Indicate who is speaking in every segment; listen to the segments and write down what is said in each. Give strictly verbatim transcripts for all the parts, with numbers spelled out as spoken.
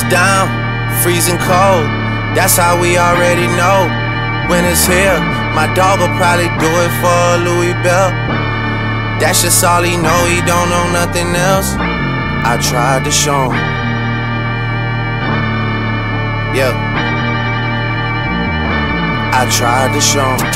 Speaker 1: down, freezing cold. That's how we already know when it's here. My dog will probably do it for a Louis belt. That's just all he know, he don't know nothing else. I tried to show him. Yeah, I tried to show him.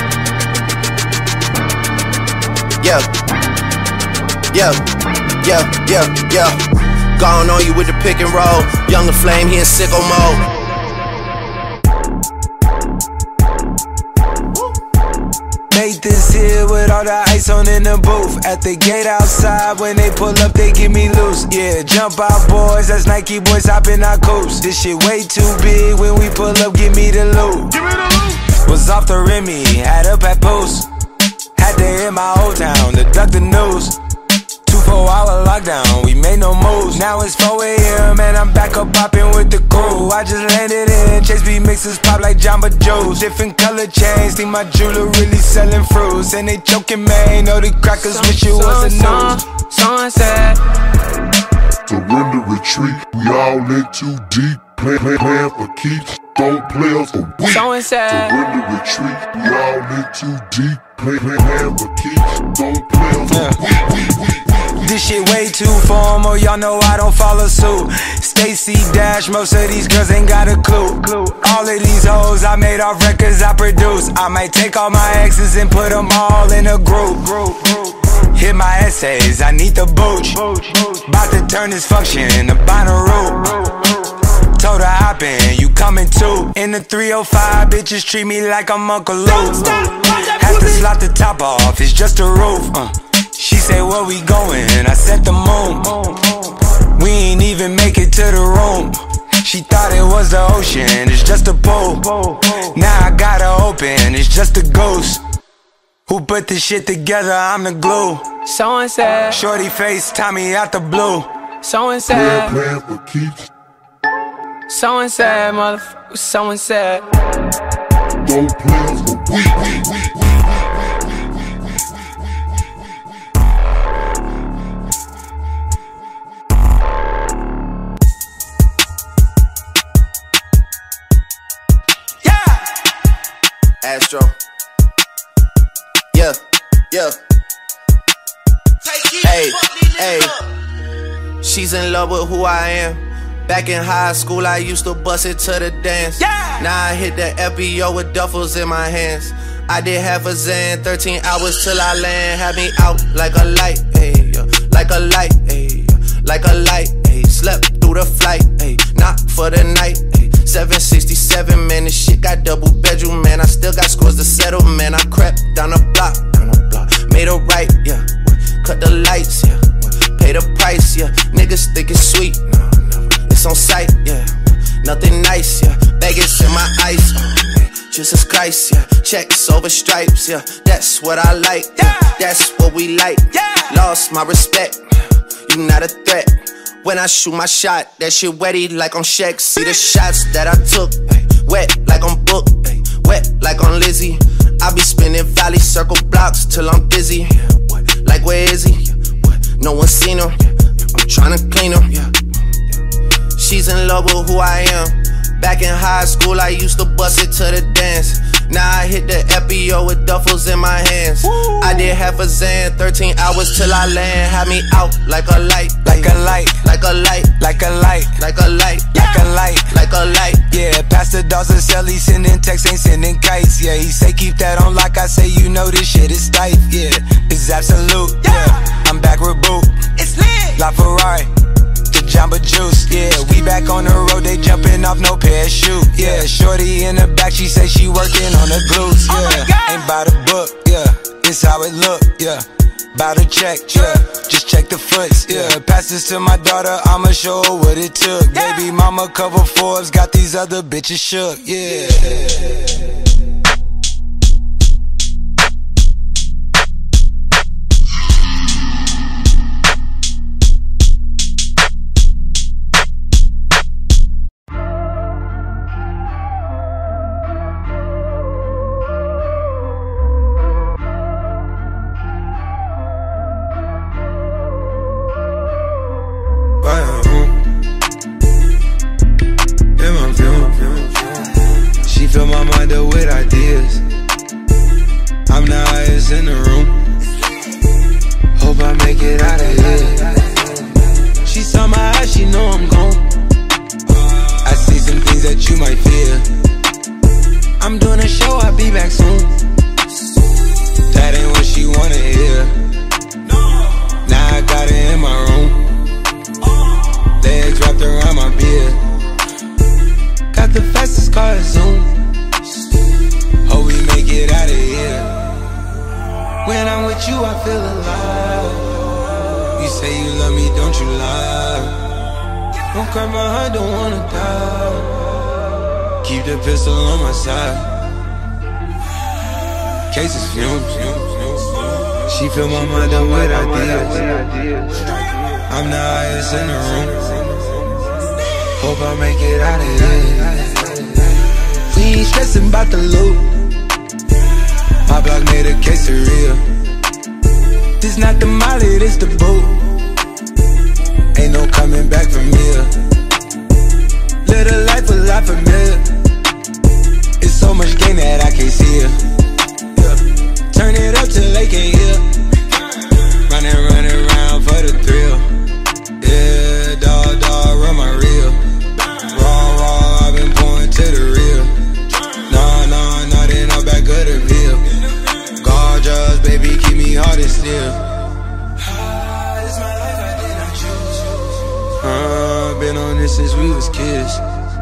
Speaker 1: Yeah, yeah, yeah, yeah, yeah. Gone on you with the pick and roll. Younger Flame, he in sicko mode.
Speaker 2: Made this here with all the ice on in the booth. At the gate outside, when they pull up, they give me loose. Yeah, jump out boys, that's Nike boys hopping our coast. This shit way too big, when we pull up, give me the loot. Give me the loot. Was off the Remy, had up at post. Had to hit my old town to duck the news. Two four hour lockdown, we made no moves. Now it's four A M and I'm back up popping with the crew. I just landed in, Chase B mixes pop like Jamba Joe's. Different color chains, think my jeweler really selling fruits. And they joking, man, know the crackers
Speaker 3: some,
Speaker 2: wish it was a news.
Speaker 3: Sunset.
Speaker 4: Surrender, retreat, we all in too deep. Plan, plan, plan for keeps, don't play us for weeks.
Speaker 3: Sunset.
Speaker 4: Surrender, retreat, we all in too deep. Plan, plan, plan for keeps, don't play us for weeks.
Speaker 2: This shit way too formal, y'all know I don't follow suit. Stacy Dash, most of these girls ain't got a clue. All of these hoes I made off records I produce. I might take all my exes and put them all in a group. Hit my essays, I need the booch. About to turn this function into Bonnaroo. Told her hop in, you coming too. In the three oh five, bitches treat me like I'm Uncle Luke. Have to slot the top off, it's just a roof. uh. She said, where we going? I said the moon. We ain't even make it to the room. She thought it was the ocean, it's just a pool. Now I gotta open, it's just a ghost. Who put this shit together? I'm the glue.
Speaker 3: So and said.
Speaker 2: Shorty face, Tommy out the blue.
Speaker 3: So and said.
Speaker 4: Plan, plan for keeps,
Speaker 3: So and said, motherfucker. So and said.
Speaker 4: don't play us for weeks.
Speaker 1: Astro. Yeah, yeah. Hey, hey. She's in love with who I am. Back in high school, I used to bust it to the dance. Yeah. Now I hit the F B O with duffels in my hands. I did half a Zan, thirteen hours till I land. Had me out like a light, ayy, like a light, ayy, like a light, ayy. Slept through the flight, ayy, not for the night, ayy. seven sixty-seven, man, this shit got double bedroom, man. I still got scores to settle, man. I crept down the block, down the block, made a right, yeah. Cut the lights, yeah. Pay the price, yeah. Niggas think it's sweet, no, never. It's on sight, yeah. Nothing nice, yeah. Vegas in my ice, oh, man. Jesus Christ, yeah. Checks over stripes, yeah. That's what I like, yeah. That's what we like, yeah. Lost my respect, you not a threat. When I shoot my shot, that shit wetty like on Shaq. See the shots that I took, ay, wet like on Book, ay, wet like on Lizzie. I be spinning valley circle blocks till I'm dizzy. Yeah, what? Like where is he? Yeah, what? No one seen him. Yeah, I'm tryna clean him. Yeah, yeah. She's in love with who I am. Back in high school, I used to bust it to the dance. Now I hit the F B O with duffels in my hands. Woo. I did half a Zan, thirteen hours till I land. Had me out like a light,
Speaker 2: like a light,
Speaker 1: like a light,
Speaker 2: like a light,
Speaker 1: like a light,
Speaker 2: like a light,
Speaker 1: like a light.
Speaker 2: Yeah, Pastor Dawson sell, he sending texts, ain't sending kites. Yeah, he say keep that on like I say, you know this shit is tight. Yeah, it's absolute. Yeah, I'm back with Boot. It's lit. La Ferrari. Jamba Juice, yeah, we back on the road, they jumping off no parachute, yeah. Shorty in the back, she say she working on the glutes, yeah. Ain't by the book, yeah, it's how it look, yeah. Bout to check, yeah, just check the foots, yeah. Pass this to my daughter, I'ma show her what it took. Baby mama cover Forbes, got these other bitches shook, yeah. show, I'll be back soon. That ain't what she wanna hear. Now I got it in my room. Legs wrapped around my beard. Got the fastest car at Zoom. Hope we make it out of here. When I'm with you, I feel alive. You say you love me, don't you lie. Don't cry my heart, don't wanna die. Keep the pistol on my side. Cases fumes. She fill my mind up with ideas. I'm the highest in the room. Hope I make it out of here. We ain't stressing about the loot. My block made a quesadilla. This not the molly, this the boot. Ain't no coming back from here. Live a life a lot familiar. It's so much gain that I can't see it. Yeah. Turn it up till they can't hear. Running, running around for the thrill. Yeah, dawg, dawg, run my reel. Raw, raw, I've been pouring to the real. Nah, nah, nah, then I'm back of the veil. Gorgeous, baby, keep me hard and still. It's my life, I did not choose. Uh, been on this since we was kids.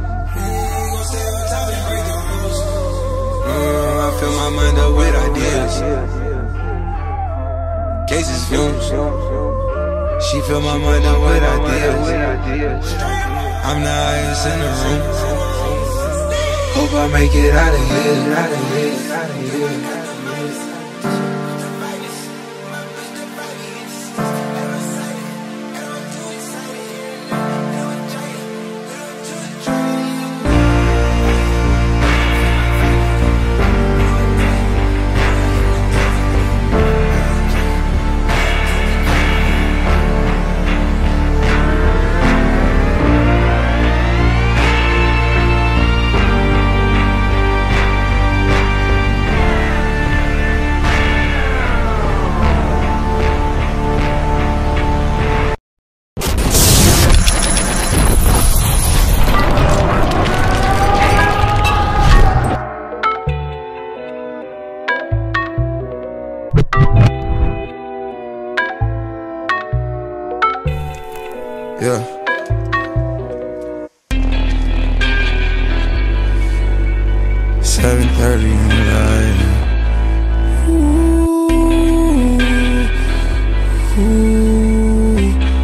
Speaker 2: Uh, I fill my mind up with ideas. Cases fumes. She fill my mind up with ideas. I'm the highest in the room. Hope I make it out of here, out of here, out of here. Yeah. seven thirty in the night. Ooh, ooh.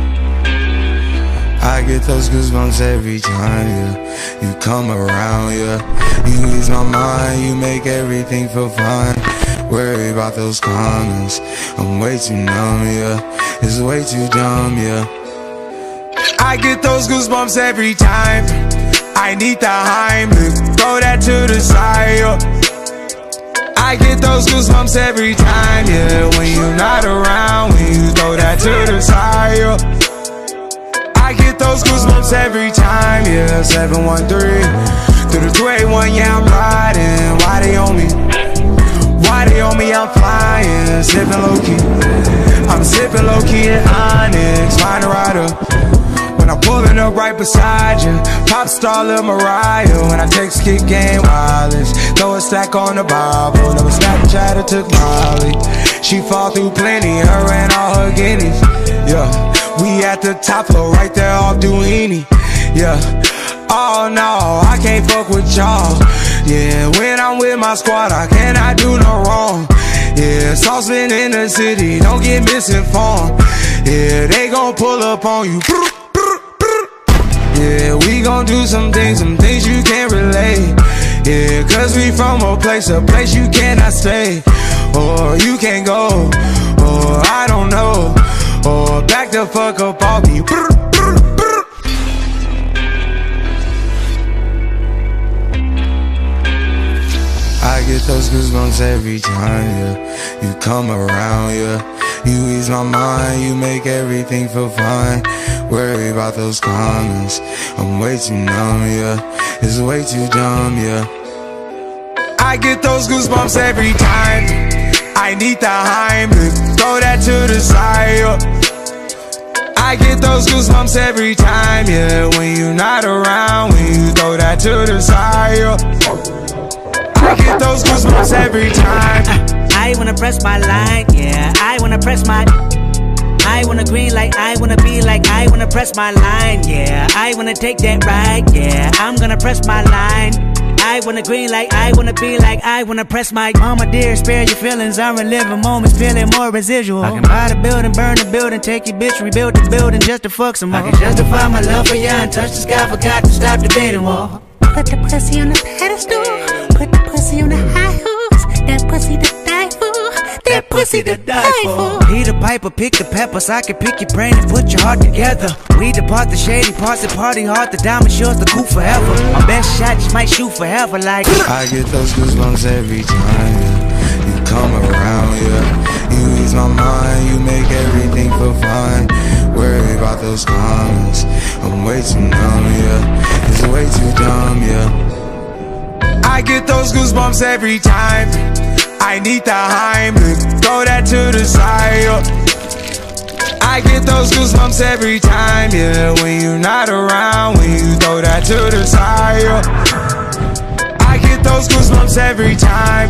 Speaker 2: I get those goosebumps every time, yeah. You come around, yeah. You ease my mind, you make everything feel fine. Worry about those comments, I'm way too numb, yeah. It's way too dumb, yeah. I get those goosebumps every time. I need the Heimlich, throw that to the side, yeah. I get those goosebumps every time, yeah. When you're not around, when you throw that to the side, yeah. I get those goosebumps every time, yeah. seven one three through the two eight one, yeah, I'm riding. Why they on me? Why they on me? I'm flying, sipping low-key. I'm sipping low-key in Onyx, find a rider. When I'm pulling up right beside you, pop star Lil Mariah. When I text kick game wireless, throw a stack on the Bible. Never Snapchat or took Molly. She fall through plenty, her and all her guineas. Yeah, we at the top floor, right there off Duini. Yeah, oh no, I can't fuck with y'all. Yeah, when I'm with my squad, I cannot do no wrong. Yeah, saucepan in the city, don't get misinformed. Yeah, they gon' pull up on you. Yeah, we gon' do some things, some things you can't relate. Yeah, cause we from a place, a place you cannot stay. Or you can't go, or I don't know. Or back the fuck up off me. I get those goosebumps every time, yeah. You come around, yeah. You ease my mind, you make everything feel fine. Worry about those comments, I'm way too numb, yeah. It's way too dumb, yeah. I get those goosebumps every time. I need the Heimlich, throw that to the side, yeah. I get those goosebumps every time, yeah. When you're not around, when you throw that to the side, yeah. I get those goosebumps every time.
Speaker 5: uh, I wanna press my line, yeah. I wanna press my I wanna green like I wanna be like I wanna press my line, yeah. I wanna take that ride, yeah. I'm gonna press my line. I wanna green like I wanna be like I wanna press my mama dear, spare your feelings. I'm reliving moments, feeling more residual. I can buy the building, burn the building, take your bitch, rebuild the building just to fuck some more. I can justify my love for you and touch the sky, forgot to stop debating war.
Speaker 6: Put the pussy on the pedestal, put the pussy on the high horse. That pussy to die for, that pussy to die for.
Speaker 5: Peter Piper, pick the peppers. I can pick your brain and put your heart together. We depart the shady parts and party hard. The diamond shows the cool forever. My best shot just might shoot forever like
Speaker 2: I get those goosebumps every time, yeah. You come around, yeah. You ease my mind, you make everything feel fine. Worry about those comments, I'm way too numb, yeah. It's way too dumb, yeah. I get those goosebumps every time. I need the Heimlich, throw that to the side, yeah. I get those goosebumps every time, yeah. When you're not around, when you throw that to the side, yeah. I get those goosebumps every time.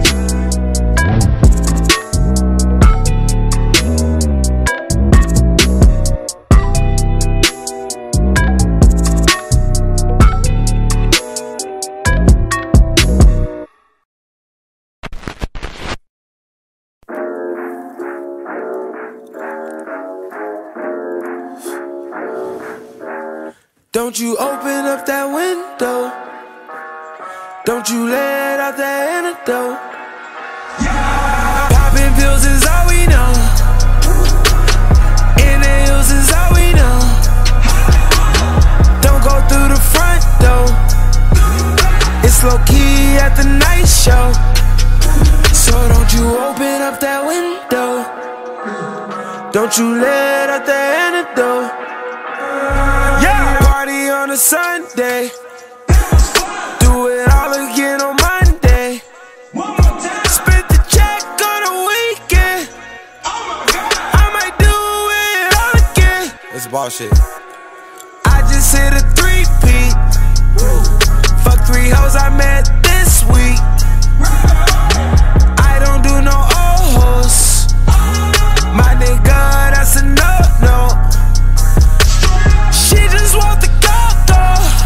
Speaker 2: Don't you open up that window, don't you let out that antidote. Yeah. Popping pills is all we know, inhales is all we know. Don't go through the front door, it's low key at the night show. So don't you open up that window, don't you let out that antidote. Yeah. Party on a Sunday, do it all again on Monday. Spent the check on a weekend, I might do it all again. It's bullshit. I just hit a three-peat, fuck three hoes I met this week. I don't do no old hoes, my nigga, that's a no-no. She just want the go-go,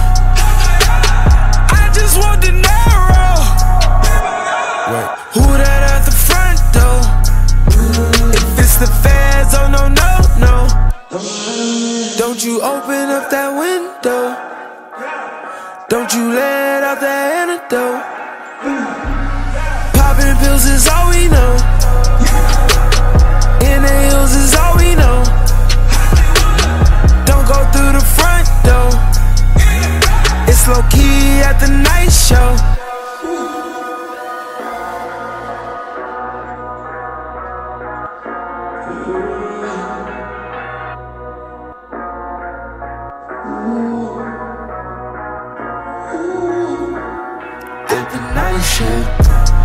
Speaker 2: I just want the narrow. Wait. Who that at the front door? If it's the feds, oh no, no, no. Don't you open up that window, don't you let out that antidote. Popping pills is all we know, inhales is all we know. Don't go through the front door, it's low key at the night show. At the night show.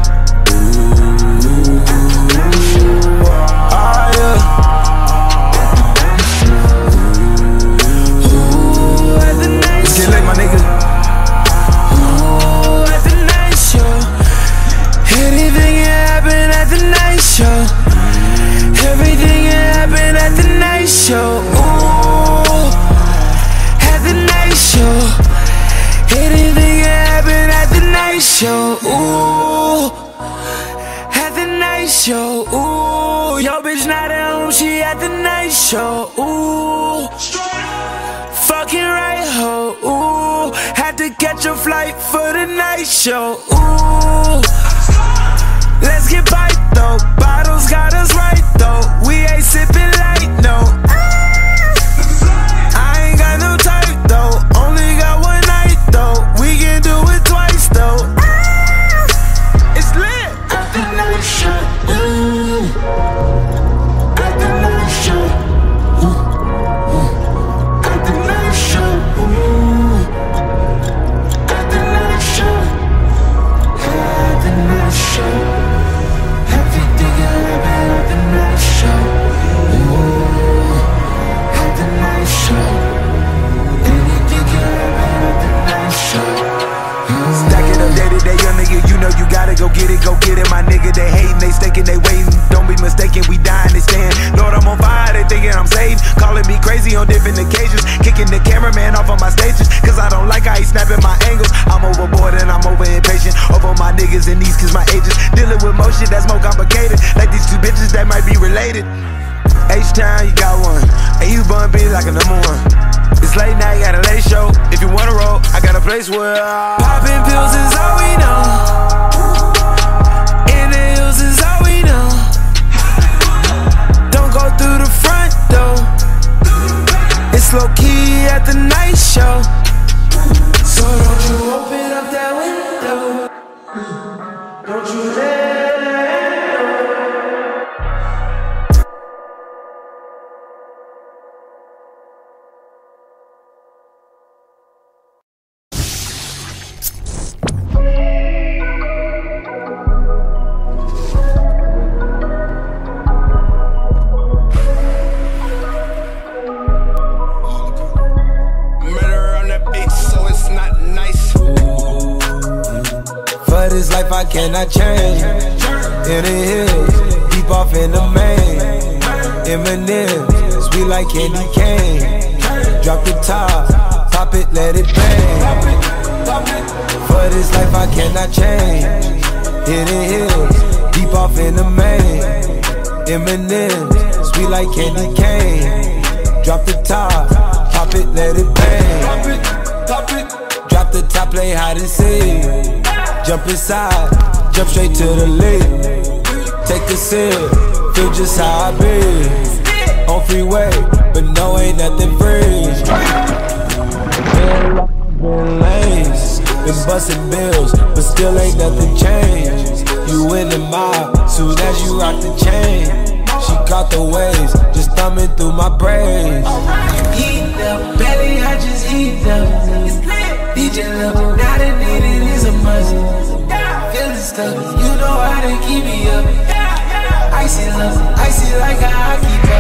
Speaker 2: Show, ooh, at the night show. Anything can happen at the night show, ooh, at the night show, ooh. Yo bitch not at home, she at the night show, ooh. Fucking right ho, ooh. Had to catch a flight for the night show, ooh. Let's get bite though, bottles got us right though. We ain't sipping light, no. I ain't got no type though, only got one night though. We can do it twice though. It's lit at the night show, ooh. At the night show, ooh, ooh. At the night show, ooh. At the night show, at the night show. Everything can happen at the night show, ooh. it, they young nigga, you know you gotta go get it, go get it, my nigga. They hating, they staking, they waiting. Don't be mistaken, we dying, they stand. Lord, I'm on fire, they thinking I'm saved. Calling me crazy on different occasions. Kicking the cameraman off on my stages, cause I don't like how he snapping my angles. I'm overboard and I'm over impatient. Over my niggas and these cause my ages. Dealing with motion that's more complicated. Like these two bitches that might be related. H-Town, you got one. And you bun be like a number one. It's late night, got a late show. If you wanna roll, I got a place where I... Popping pills is all we know. In the hills is all we know. Don't go through the front door. It's low key at the night show. So don't you open up that window. Don't you let this life I cannot change. In the hills, deep off in the main. M and M's, sweet like candy cane. Drop the top, pop it, let it bang. For this life I cannot change. In the hills, deep off in the main. M and M's, sweet like candy cane. Drop the top, pop it, let it bang. Drop the top, play hide and seek. Jump inside, jump straight to the lead. Take a sip, feel just how I be. On freeway, but no, ain't nothing free. Been lanes, been busting bills, but still ain't nothing changed. You in the mob, soon as you rock the chain. She caught the waves, just thumbing through my brains. Heat up, belly, I just heat up. D J level, now the need it is a must. Feeling stuck, you know how to keep me up. Icy love, icy like how I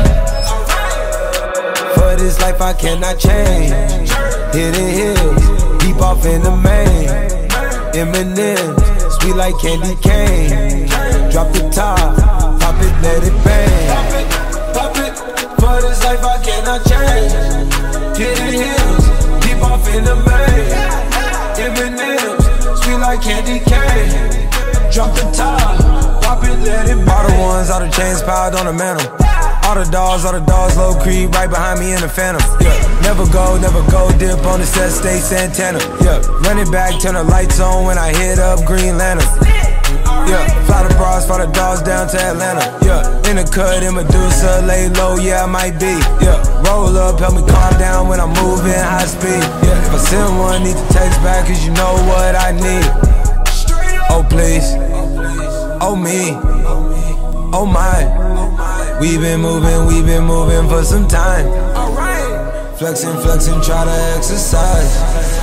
Speaker 2: keep up. For this life I cannot change. Hidden hills, deep off in the main. M and M's, sweet like candy cane. Drop the top, pop it, let it bang. Pop it, pop it. For this life I cannot change. Hidden hills, deep off in the main. M and M's, sweet like candy cane. Drop the top, pop it, let it bang. All the ones, all the chains piled on the mantle. All the dogs, all the dogs, low creep right behind me in the phantom. Yeah, never go, never go, dip on the set, stay Santana. Yeah, run it back, turn the lights on when I hit up Green Lantern. Yeah, fly the bras, fly the dogs down to Atlanta. Yeah, in the cut, in Medusa, lay low, yeah, I might be. Yeah, roll up, help me calm down when I'm moving high speed. Yeah, if I send one, need to text back, cause you know what I need. Oh, please. Oh, me. Oh, my. We been moving, we been moving for some time. Flexing, flexing, try to exercise.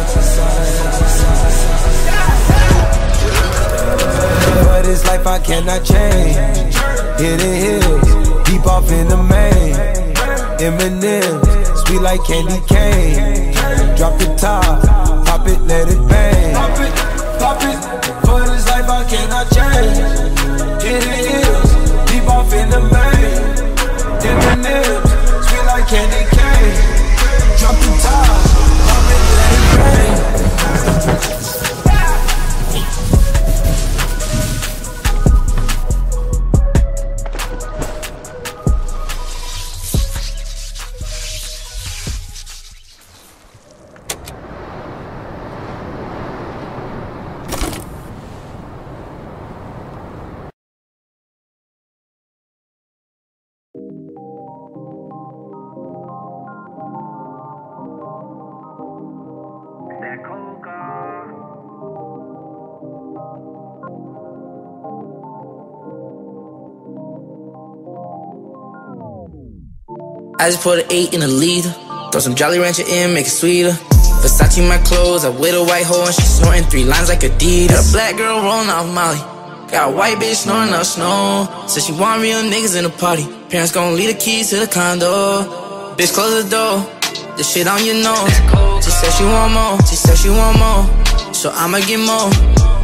Speaker 2: For this life I cannot change. Hidden hills, deep off in the main. M and M's, sweet like candy cane. Drop the top, pop it, let it bang. Pop it, pop it. For this life I cannot change. Hidden hills, deep off in the main. M and M's, sweet like candy cane. Drop the top, pop it, let it bang.
Speaker 7: I just put an eight in a liter. Throw some Jolly Rancher in, make it sweeter. Versace my clothes, I with a white hoe and she snorting three lines like Adidas. Got a black girl rolling off Molly. Got a white bitch snoring up snow. Said she want real niggas in the party. Parents gon' leave the keys to the condo. Bitch, close the door. This shit on your nose. She said she want more. She said she want more. So I'ma get more.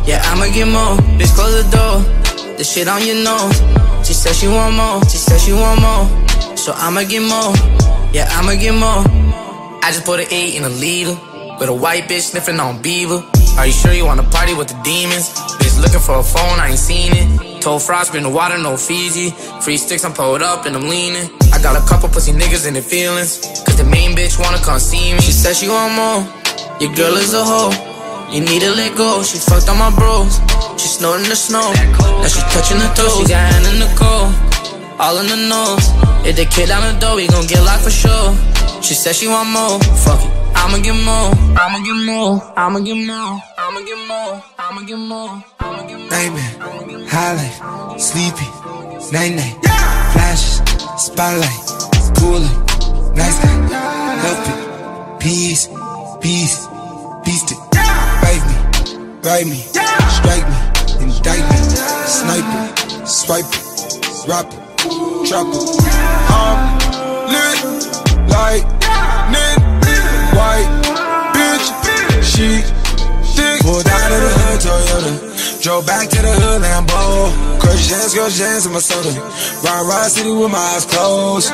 Speaker 7: Yeah, I'ma get more. Bitch, close the door. The shit on your nose. She said she want more. She said she want more. So I'ma get more. Yeah, I'ma get more. I just put an eight in a liter with a white bitch sniffing on Beaver. Are you sure you wanna party with the demons? Bitch looking for a phone, I ain't seen it. Told Frost, bring the water, no Fiji. Free sticks, I'm pulled up and I'm leaning. I got a couple pussy niggas in their feelings, cause the main bitch wanna come see me. She said she want more. Your girl is a hoe. You need to let go. She fucked on my bros. She snorting the snow. Now she touching the toes. She got hand in the cold, all in the nose. If the kid down the door, we gon' get locked for sure. She said she want more. Fuck it, I'ma get more. I'ma get more. I'ma get more. I'ma get more. I'ma get more. I'ma get more.
Speaker 2: Nightmare, highlight, sleepy, night night, flashes, spotlight, cooler, nice guy, help it, peace, peace, beast it, bite me, ride me, strike me, indict me, snipe it, swipe it, rock it, drop it. I'm lit like lit, white bitch, she thick. Pulled out of the hood, Toyota, drove back to the hood, Lambo. Crush jams, crush jams in my soda. Ride, ride city with my eyes closed.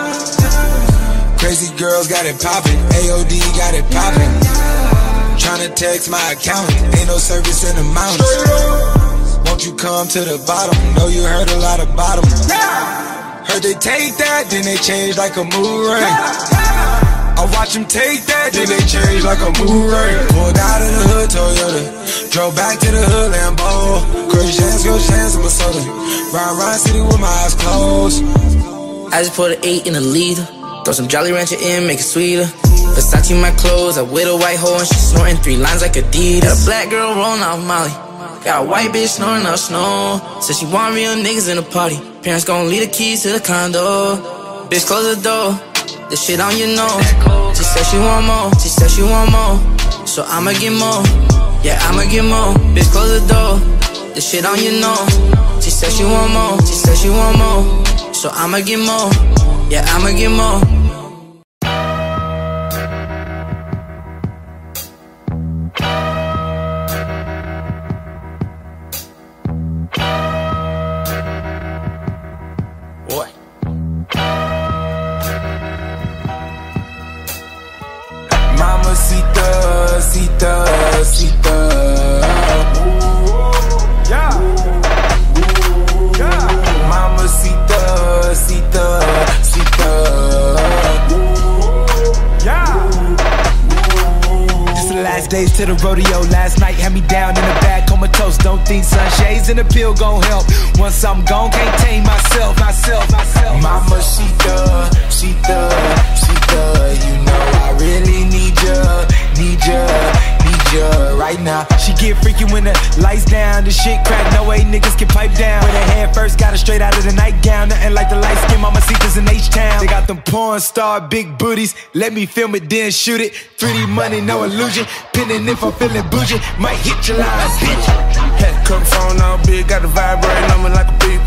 Speaker 2: Crazy girls got it poppin', A O D got it poppin'. Tryna text my account, ain't no service in the mountains. Won't you come to the bottom? Know you heard a lot about them. Heard they take that, then they change like a mood ring. I watch them take that, then they change like a mood ring. Pulled out of the hood, Toyota, drove back to the hood, Lambo. Crush jams, crush jams in my soda. Ride, ride city with my eyes closed.
Speaker 7: I just put an eight in a liter. Throw some Jolly Rancher in, make it sweeter. Versace my clothes, I with a white hoe and she snorting three lines like Adidas. Got a black girl rolling off Molly. Got a white bitch snoring up snow. Said she want real niggas in the party. Parents gon' leave the keys to the condo. Bitch, close the door. The shit on your nose. She said she want more. She said she want more. So I'ma get more. Yeah, I'ma get more. Bitch, close the door. The shit on your nose. She said she want more. She said she want more. So I'ma get more. Yeah, I'ma get more.
Speaker 2: Mamacita, cita, cita. Yeah. Yeah. Mamacita, cita, cita. Yeah. This the last days to the rodeo. Last night had me down in the bag, comatose. Don't think sunshades and a pill gon' help. Once I'm gone, can't tame myself, myself, myself. Mamacita, cita, cita. You know I really need ya, need ya, need ya right now. She get freaky when the lights down, the shit crack, no way niggas can pipe down. With her head first, got her straight out of the nightgown. Nothing like the light skin Mamacitas in H-Town. They got them porn star big booties, let me film it then shoot it. three D money, no illusion, pinning if I'm feeling bougie. Might hit your line, bitch.
Speaker 8: Had cup phone all big, got the vibrating on me like a beep.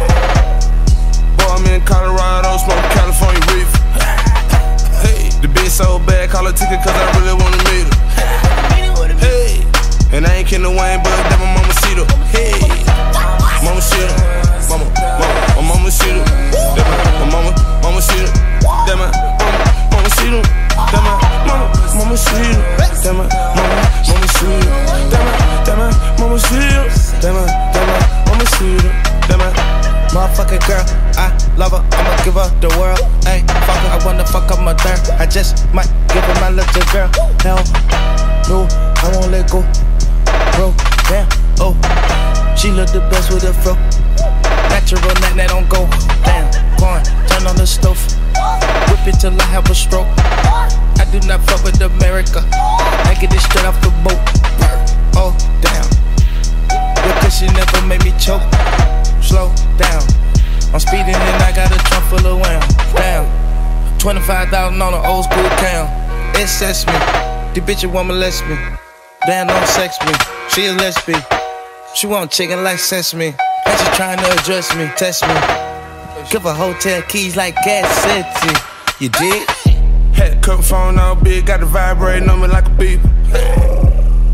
Speaker 8: Boy, I'm in Colorado, smoking California reefer. Hey, the bitch so bad, call her ticket cause I really wanna meet her. Hey, and I ain't kidding Wayne, but that my mama see her. Hey, mama see her, mama, mama, my mama see her. That my, my mama, mama see her. That my mama, mama see her. That my mama, mama see her. That my mama, mama see her. That my, that my mama see her. That my, that my mama see her. That my motherfucking girl, I love her, I'ma give her the world. Ayy, fuck her, I wanna fuck up my third. I just might give her my little girl. Hell no, I won't let go. Bro, damn, oh, she look the best with a fro. Natural, that that don't go. Damn, corn, turn on the stove. Whip it till I have a stroke. I do not fuck with America. I get it straight off the boat. Oh, damn, your cushion never made me choke. Slow down, I'm speeding and I got a trunk full of wham. Damn, twenty-five thousand on an old school cam. It sets me, the bitch want molest me. Damn, don't sex me, she a lesbian. She want chicken like sesame. And she trying to address me, test me. Give her hotel keys like gas city. You dig? Had cup phone all big, got the vibrating on me like a beep.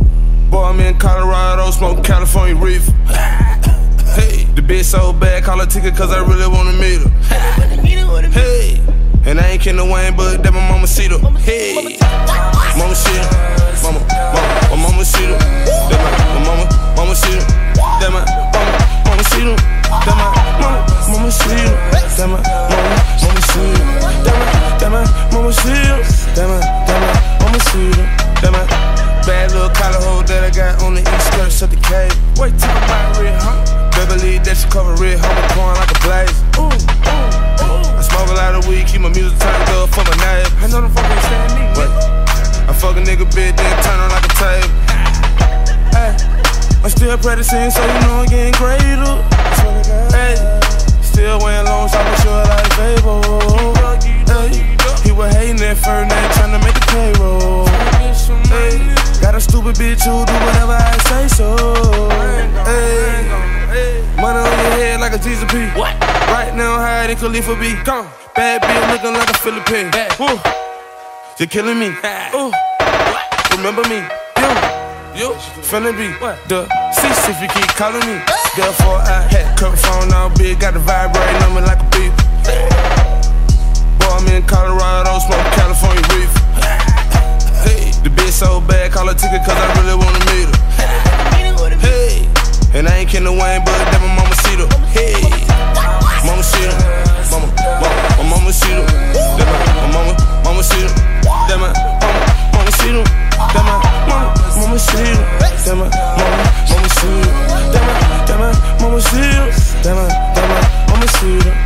Speaker 8: Boy, I'm in Colorado, smoking California reefer. Hey, the bitch so bad, call her ticket cause I really wanna meet her. Hey, and I ain't Kinder Wayne, but that my mama see her. Hey, mama see her. Mama, mama, my mama see her. That my, my mama, mama see her. That my mama, mama see her. That my mama, mama see her. That my mama, mama see her. That my, that my mama see her. That my, that my mama see her. That my bad little collar hole that I got on the east skirts of the cave. Wait, talk about red, huh? Beverly, that she cover red, homie, pouring like a blaze. Ooh, ooh, ooh. I smoke a lot of weed, keep my music turned up for my neighbor. I know the fuck ain't stand me. Wait, I fuck a nigga bitch, then turn her like a table. Hey, I'm still practicing, so you know I'm getting greater. Hey, still wearing long socks, I'm sure like Fable. Hey, he was hating at first, now trying to make the payroll. Hey, got a stupid bitch who do whatever I say so. Hey, money on your head like a Jesus P. What? Right now, higher than Khalifa B. Gone. Bad bitch looking like a Philippine. Ooh, you're killing me. Ooh, remember me? You, you finna be the cease if you keep calling me. Therefore, I had cut phone all big, got the vibrating on me like a beep. Boy, I'm in Colorado, smoking California reefer. Hey, the bitch so bad, call her ticket cause I really wanna meet her. Hey, and I ain't Kinder Wayne, but that my mama see her. Hey, mama see her. Mama, mama, my mama see her. That my, my mama, mama see her. That my mama, mama see her. That my mama, mama see her. That my mama, mama see her. That my, that my mama see her. That my, that my mama see her.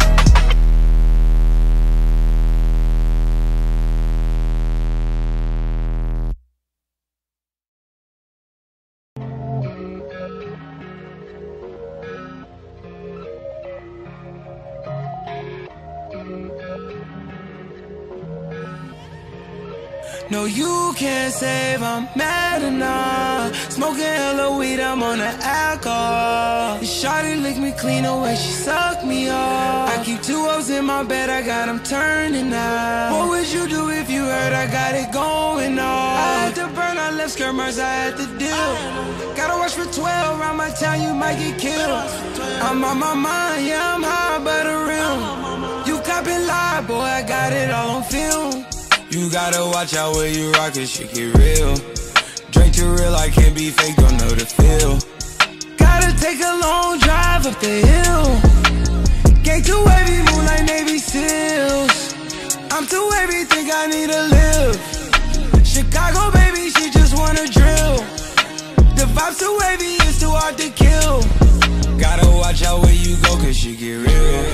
Speaker 2: No, you can't save, I'm mad enough. Smoking hella weed, I'm on the alcohol. Shawty lick me clean away, she sucked me off. I keep two O's in my bed, I got them turning out. What would you do if you heard I got it going on? I had to burn, I left skirmers, I had to deal. Gotta watch for twelve, around my town you might get killed. I'm on my mind, yeah, I'm high by the rim. You copping lie, boy, I got it all on film. You gotta watch out where you rock, cause shit get real. Drink too real, I can't be fake, don't know the feel. Gotta take a long drive up the hill. Gang too wavy, move like Navy SEALs. I'm too wavy, think I need to live. Chicago, baby, she just wanna drill. The vibe's too wavy, it's too hard to kill. Gotta watch out where you go, cause shit get real.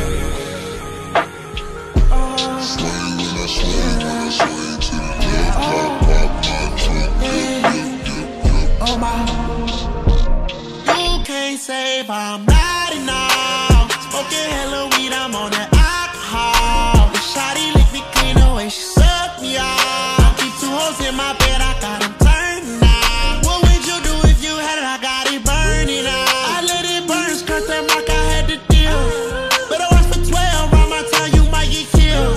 Speaker 4: Swing when I swing, when I swing to the left, pop, pop my trunk, dip, dip, dip, dip.
Speaker 6: Oh my. You can't save, I'm mad enough. Smoking hella weed, I'm on that alcohol. The shawty lick me clean away, she sucked me off. I keep two hoes in my bed, I got them turning out. What would you do if you had it? I got it burning out. I let it burn, skirt that mark, I had to deal. Better watch for twelve, around my town you might get killed.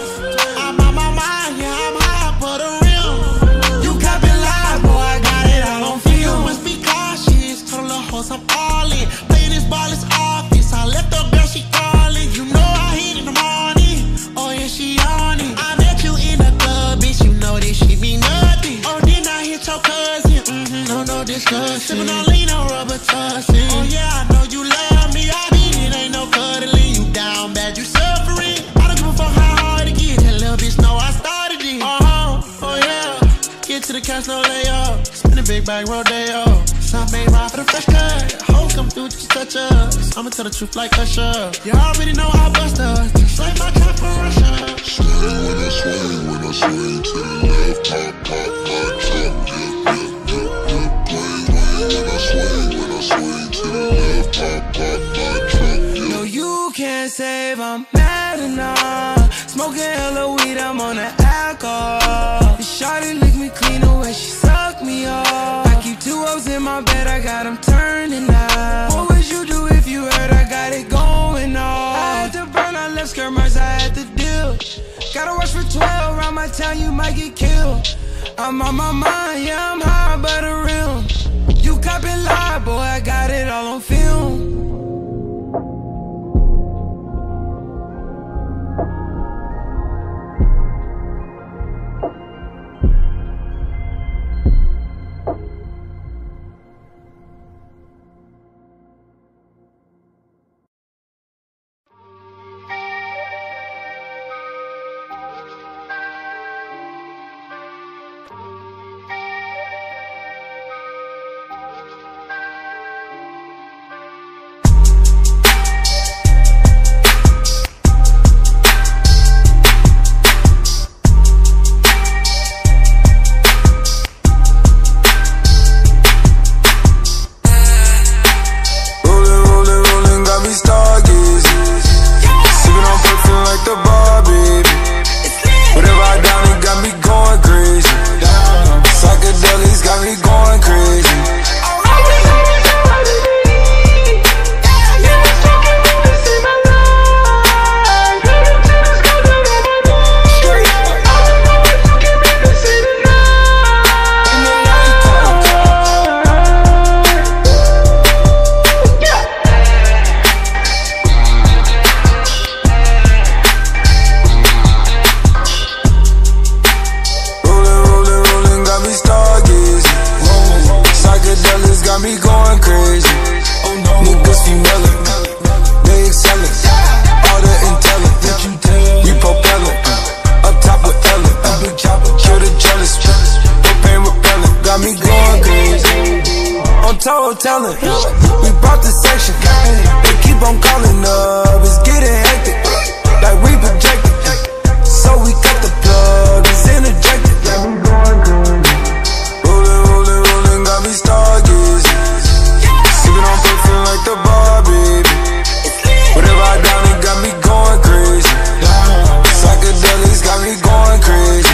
Speaker 6: I'm all in, play this ball, it's office. I left the girl, she calling. You know I hit in the morning. Oh yeah, she on it. I met you in the club, bitch. You know this shit mean nothing. Oh, then I hit your cousin. Mm-hmm, no, no discussion. Sippin' on lean, no rubber tussin'. Oh yeah, I know you love me. I mean it ain't no cuddling. You down bad, you suffering. I don't give a fuck how hard it get. That little bitch know I started it. Uh huh. Oh yeah. Get to the cash, no layup. Spin a big bag, rodeo. I made ride for the fresh cut. Hoes come through, just touch us. I'ma tell the truth like Usher. You already know I bust us. Just like my trap for Russia.
Speaker 4: Swing when I swing, when I swing to the left, pop, pop my trunk, dip, dip, dip, dip. Swing when I swing, when I swing to the left, pop, pop my trunk, dip.
Speaker 2: No, you can't save, I'm mad enough. Smoking hella weed, I'm on the alcohol. Shawty lick me clean away, she sucked me off. I keep two O's in my bed, I got them turning out. What would you do if you heard I got it going on? I had to burn, I left skirmers, I had to deal. Gotta watch for twelve, around my town you might get killed. I'm on my mind, yeah, I'm high by the rim. You cap and lie, boy, I got it all on film. Telling, we brought the section. They keep on calling up, it's getting hectic. Like we projected, so we cut the plug, it's interjected. Rolling, rolling, rolling, got me stargazing. Sipping on perfume like the bar, baby. Whatever I down, it got me going crazy. Psychedelics got me going crazy.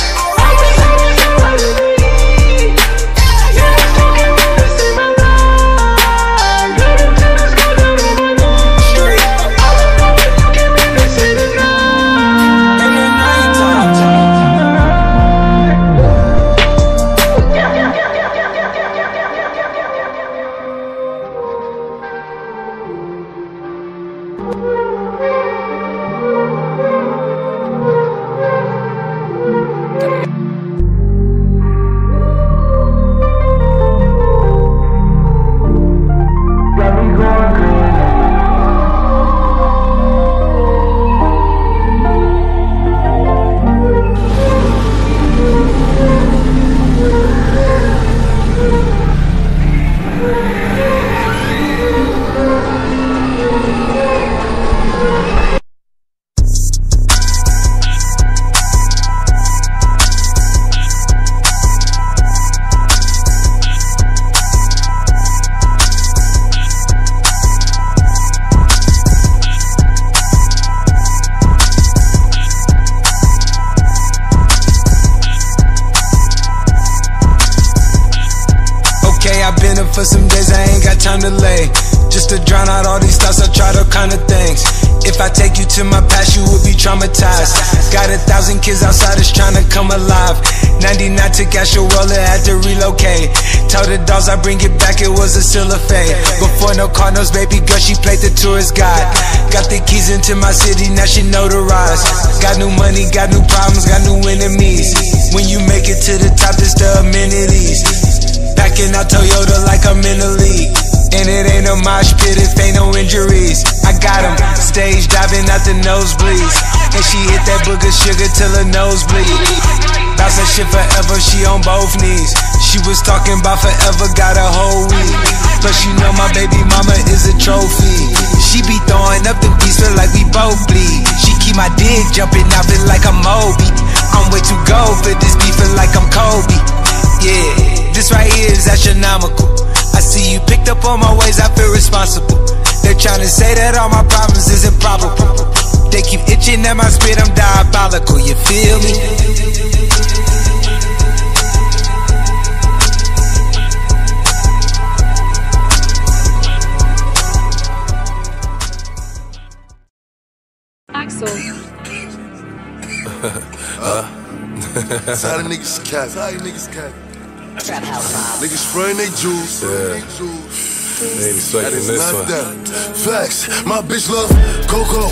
Speaker 2: For some days I ain't got time to lay. Just to drown out all these thoughts, I tried all kind of things. If I take you to my past, you will be traumatized. Got a thousand kids outside, it's trying to come alive. ninety-nine took out your roller, had to relocate. Told the dolls I bring it back, it was a cellophane. Before no Cardinals, baby girl, she played the tourist guide. Got the keys into my city, now she notarized. Got new money, got new problems, got new enemies. When you make it to the top, it's the amenities. Backing out Toyota like I'm in the league. And it ain't no mosh pit if ain't no injuries. I got him stage diving out the nosebleeds. And she hit that booger sugar till her nose bleed. Bounce that shit forever, she on both knees. She was talking about forever, got a whole week. Plus you know my baby mama is a trophy. She be throwing up the beats, feel like we both bleed. She keep my dick jumping out, feel like I'm Moby. I'm way too gold for this beef, feel like I'm Kobe. Yeah, this right here is astronomical. I see you picked up on my ways, I feel responsible. They're trying to say that all my problems is improbable. They keep itching at my spit, I'm diabolical, you feel me?
Speaker 9: Axel.
Speaker 4: uh, That's how the niggas cap. That's how the niggas cap. Niggas spraying they juice.
Speaker 9: Yeah. They ain't expecting this one.
Speaker 4: That. Facts. My bitch love Coco.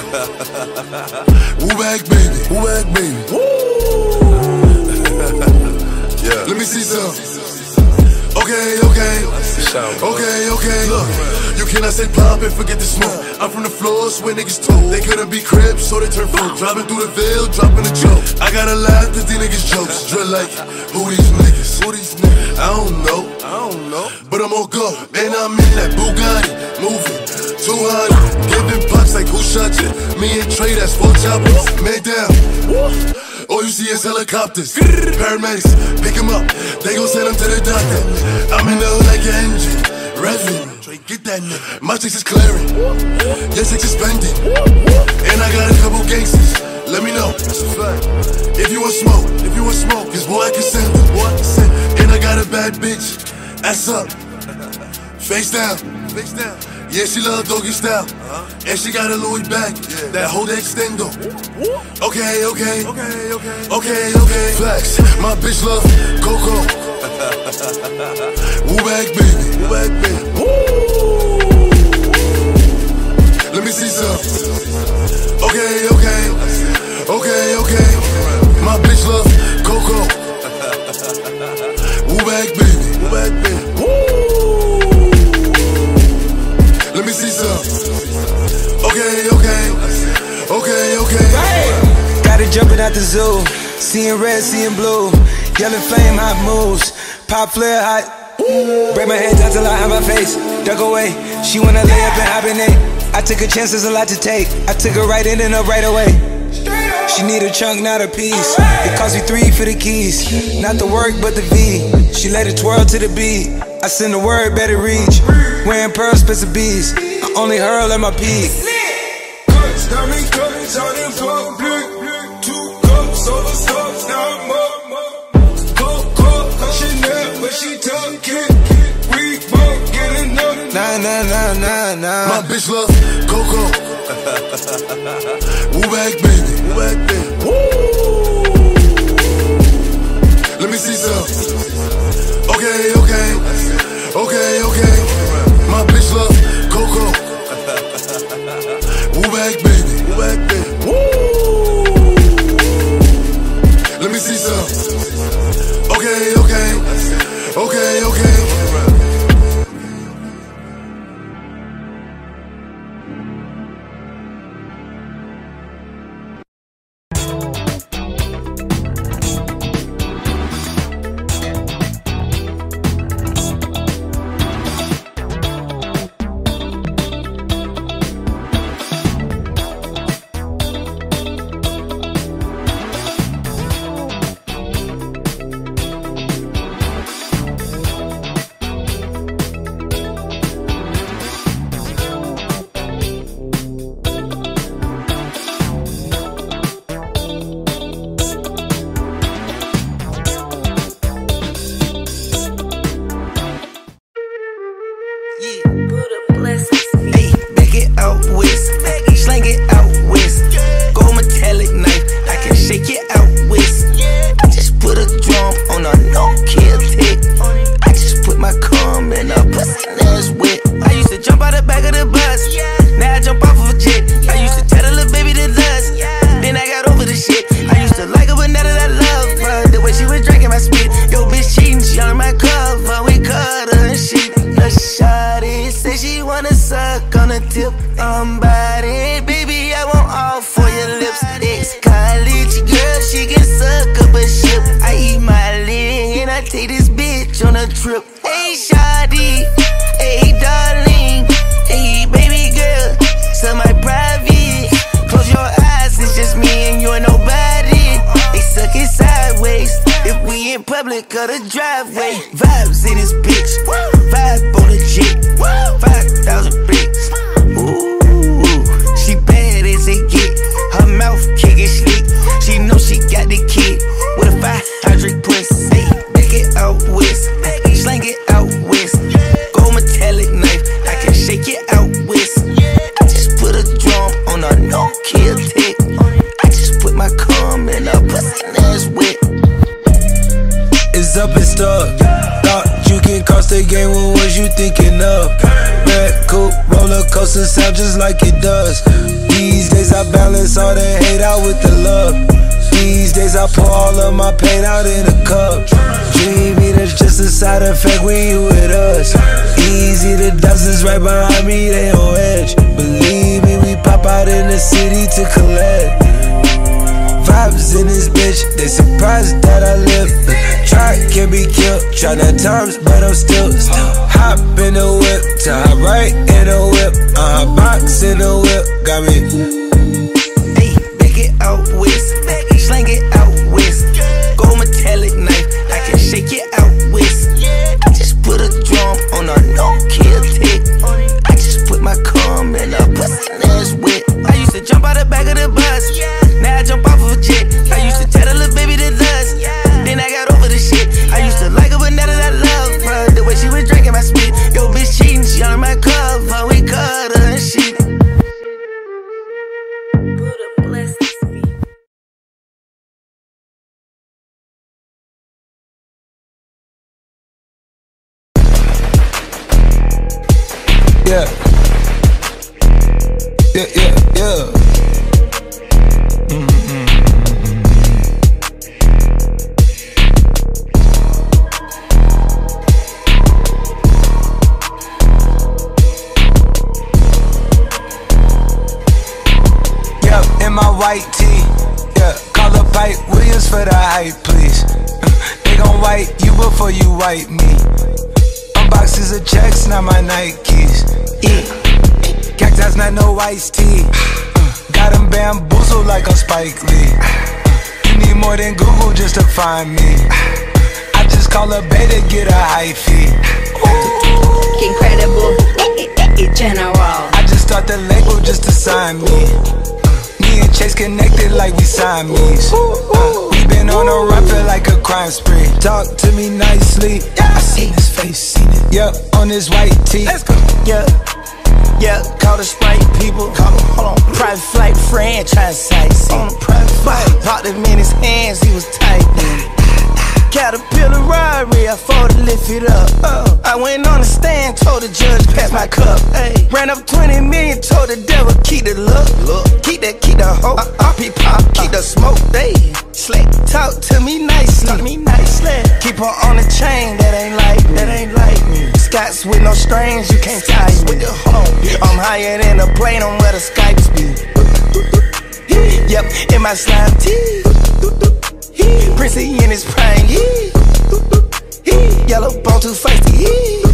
Speaker 4: Woo back baby. Woo back baby. Woo. Yeah. Let me see some. Okay, okay. Okay, okay. Look, you cannot say pop and forget the smoke. I'm from the floors where niggas told. They couldn't be cribs, so they turn folk. Driving through the veil, dropping a joke. I gotta laugh at these niggas jokes. Drill like, who these niggas? Who these niggas? I don't know. I don't know. But I'm on go. And I'm in that Bugatti. Moving. two hundred. Giving pucks like who shot you? Me and Trey, that's four choppers. Man down. All you see is helicopters. Paramedics, pick him up. They gon' send him to the doctor. I'm in the hood like an engine. Revving. Get that nigga. My chicks is clearing. Your chicks is spending. And I got a couple gangsters. Let me know. If you want smoke, if you want smoke, cause boy I can send it. Boy I can send it. And I got a bad bitch. Ass up. Face down. Face down. Yeah, she love doggy style. Uh-huh. And she got a Louis bag. Yeah. That whole extendo. Okay, okay. Okay, okay. Okay, okay. Flex. My bitch love Coco. Woo back baby. Woo back baby. Woo. Let me see some. Okay, okay. Okay, okay. My bitch love Coco. Woo back baby. Woo back baby. Woo. Let me see some. Okay, okay. Okay, okay.
Speaker 2: Hey. Got it jumping out the zoo. Seeing red, seeing blue. Yellow flame, hot moves. Pop flare, hot. Break my head down till I have my face. Duck away. She wanna lay up and hibernate. I took a chance, there's a lot to take. I took her right in and up right away. She need a chunk, not a piece. It cost me three for the keys. Not the work, but the V. She let it twirl to the beat. I send the word, better reach. Wearing pearl, spits of bees. I only hurl at my peak. Cuts, diamond cuts, out in public. Two cups, all the stuff, now I'm up. Cup, cup, cause she net, but she tuck it. We both getting up. Nah, nah, nah, nah, nah.
Speaker 4: My bitch love Coco. Woo back baby. Woo back baby. Woo. Let me see some. Okay, okay. Okay, okay. My bitch love Coco. Woo back baby. Woo back baby. Woo. Let me see some. Okay, okay. Okay, okay.
Speaker 2: Up and stuck. coast to sound just like it does. These days I balance all the hate out with the love. These days I pour all of my pain out in a cup. Dreamy, that's just a side effect when you with us. Easy, the dozens right behind me, they on edge. Believe me, we pop out in the city to collect. Vibes in this bitch, they surprised that I live. Try can be killed, try nine times, but I'm still, still hop in the whip, to hop right in the whip. Uh, box in the whip, got me.
Speaker 10: Hey, bake it out west, slang it out west. Gold metallic knife, I can shake it out west. I just put a drum on a no-kill tech. I just put my cum in a pussy ass wet. I used to jump out the back of the bus, now I jump off of a jet. I used to tell the little baby to dust, then I got over the shit. I used to like her, but now that I love her, the way she was drinking my spit. Yo, bitch cheating, she on my cover, we cut her and shit.
Speaker 2: Yeah. Yeah, yeah, yeah. Mm-hmm. Yeah, in my white tee. Yeah, call up Pipe Williams for the hype, please. They gon' wipe you before you wipe me. Boxes of checks, not my Nikes. Yeah. Cacti's not no iced tea. Uh, got them bamboozled like a Spike Lee. Uh, you need more than Google just to find me. Uh, I just call a beta, get a hyphy.
Speaker 11: Uh, Incredible, eh, eh, eh, general.
Speaker 2: I just start the label just to sign me. Uh, me and Chase connected like we Siamese. Uh, we been on a run, feel like a crime spree. Talk to me nicely. I seen his face, seen it. Yeah, on his white tee.
Speaker 10: Let's go. Yeah, yeah. Call the Sprite people. Call him, hold on. Private flight franchise sites. On a private flight. Popped him in his hands, he was tight. Caterpillar robbery, I fought to lift it up. Uh, I went on the stand, told the judge pass my cup. Ay. Ran up twenty million, told the devil keep the look. look. Keep that, keep the hope. Uh, R P pop, keep the smoke. They slick. Talk to me nicely. Talk to me nicely. Keep her on the chain, that ain't like that ain't like me. Scots with no strings, you can't tie me. I'm higher than a plane on where the Skypes be. Yep, in my slime tee. Prissy in his prime, yeah. Yellow bone too feisty,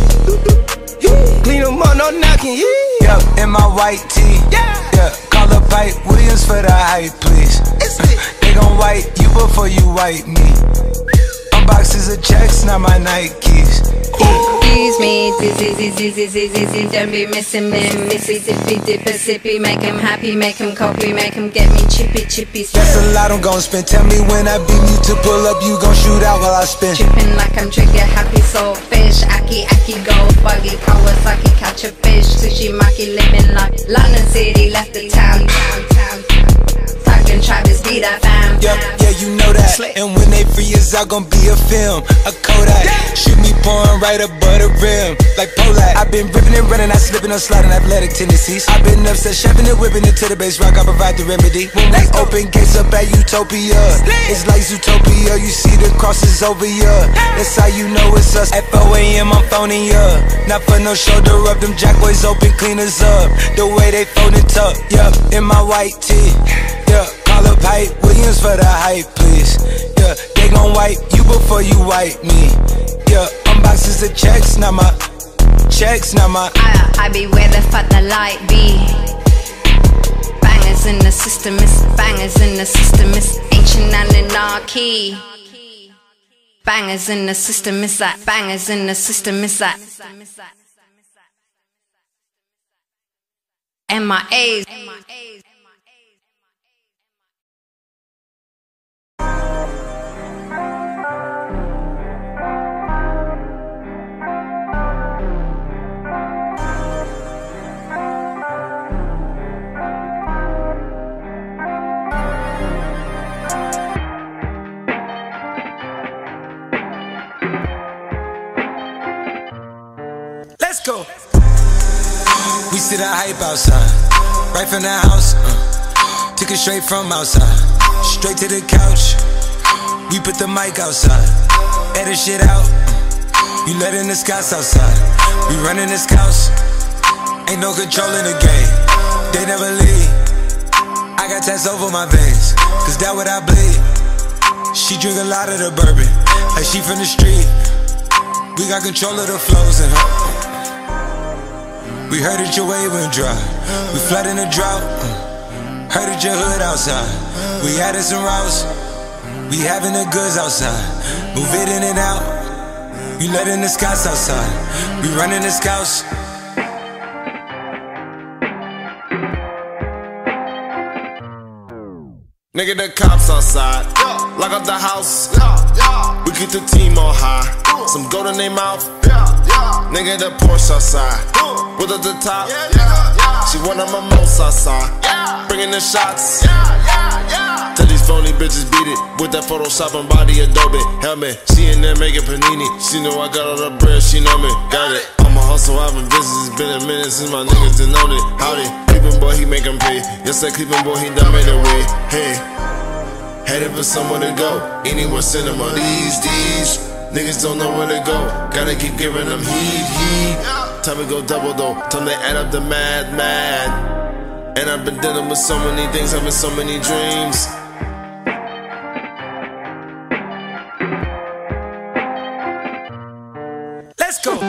Speaker 10: yeah. Clean them up, no knocking, yeah.
Speaker 2: Yep, in my white tee, yeah. Yeah. Call up Pipe Williams for the hype, please. They gon' wipe you before you wipe me. Boxes of checks, not my Nikes.
Speaker 11: Excuse me, dizzy, dizzy, dizzy, dizzy, don't be missing me. Missy, dippy, dipper, sippy, make him happy, make him copy, make him get me chippy, chippy.
Speaker 2: That's a lot I'm gon' spend. Tell me when I beam you to pull up, you gon' shoot out while I spin.
Speaker 11: Tripping like I'm trigger happy, soul fish, aki, aki, go buggy, Kawasaki, catch a fish, sushi, maki, living like London City, left the town, town, town. Fucking Travis, be that fam.
Speaker 2: Yep, yeah, you know that. And when they free us out, gon' be a film, a Kodak. Shoot me pouring right above the rim, like Polak. I've been ripping and running, I slipping on sliding, athletic tendencies. I've been upset, shoving and whipping it to the base rock. I provide the remedy. When we open gates up at Utopia, it's like Zootopia. You see the crosses over ya. That's how you know it's us. At four A M I'm phoning ya. Not for no shoulder rub. Them jack boys open, clean us up. The way they fold it up. Yup, in my white tee. Yeah, call up Pipe Williams for the hype, please. Yeah, they gon' wipe you before you wipe me. Yeah, unboxes of checks, not my checks, not my.
Speaker 11: I, I be where the fuck the light be. Bangers in the system, it's bangers in the system, it's ancient anarchy. Bangers in the system, it's that bangers in the system, it's that. M I A's.
Speaker 10: Let's go.
Speaker 2: We see the hype outside, right from the house. Uh, took it straight from outside, straight to the couch. We put the mic outside, edit shit out. Uh, you letting the scouts outside. We running the scouts. Ain't no control in the game. They never leave. I got tats over my veins, cause that what I bleed. She drink a lot of the bourbon, like she from the street. We got control of the flows in her. We heard that your wave went dry. We flood in the drought. uh, Heard that your hood outside. We added some routes. We having the goods outside. Move it in and out. You letting the scouts outside. We running the scouts.
Speaker 8: Nigga, the cops outside. Lock up the house. We keep the team on high. Some gold in their mouth. Nigga, the Porsche outside. With at the top. She one of my most outside. Bringing the shots. Tell these phony bitches beat it. With that Photoshop and body Adobe helmet. She in there making panini. She know I got all the bread. She know me. Got it. I'm a hustle. I've been busy. It's been a minute since my niggas done known it. Howdy. Cleveland boy, he make them pay. Yes, that Cleveland boy, he done made a way. Hey. Headed for somewhere to go. Anywhere cinema. These, these niggas don't know where to go. Gotta keep giving them heat, heat. Time to go double though. Time to add up the mad, mad. And I've been dealing with so many things, having so many dreams.
Speaker 2: Let's go.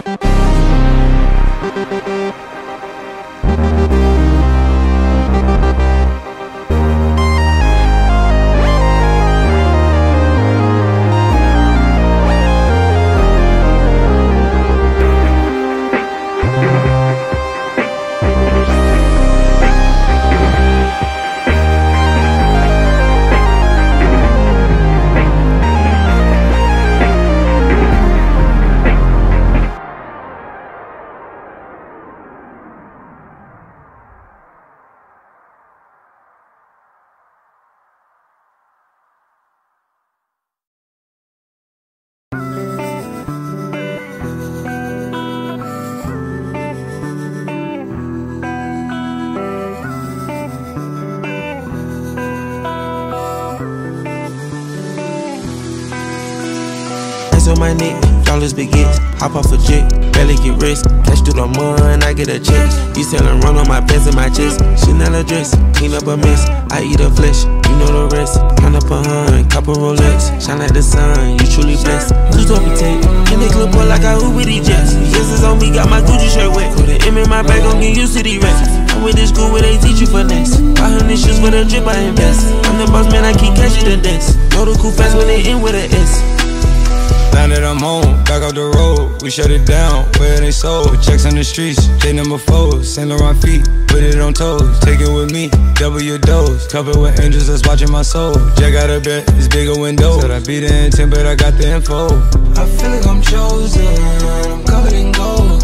Speaker 12: On my neck, dollars baguettes, hop off a jet, barely get rest, cash through the mud, I get a check. You sellin' run on my pants and my chest, Chanel a dress, clean up a mess, I eat a flesh, you know the rest. Count up a hun, copper Rolex, shine like the sun, you truly blessed. Who's up take, in the club boy like I Uber these jets. Yes, it's on me, got my Gucci shirt wet, put an M in my bag, gon' get used to these racks. I'm with this school where they teach you finesse, five hundred shoes for the drip I invest. I'm the boss man, I keep cashing the desk, know the cool fast when they end with a S.
Speaker 2: Now that I'm home, back off the road, we shut it down, where they sold. Checks on the streets, J number four, Saint Laurent feet, put it on toes. Take it with me, double your dose. Covered with angels that's watching my soul. Jack got a bet, it's bigger window. Said I beat the intent, but I got the info. I feel like I'm chosen, I'm covered in gold.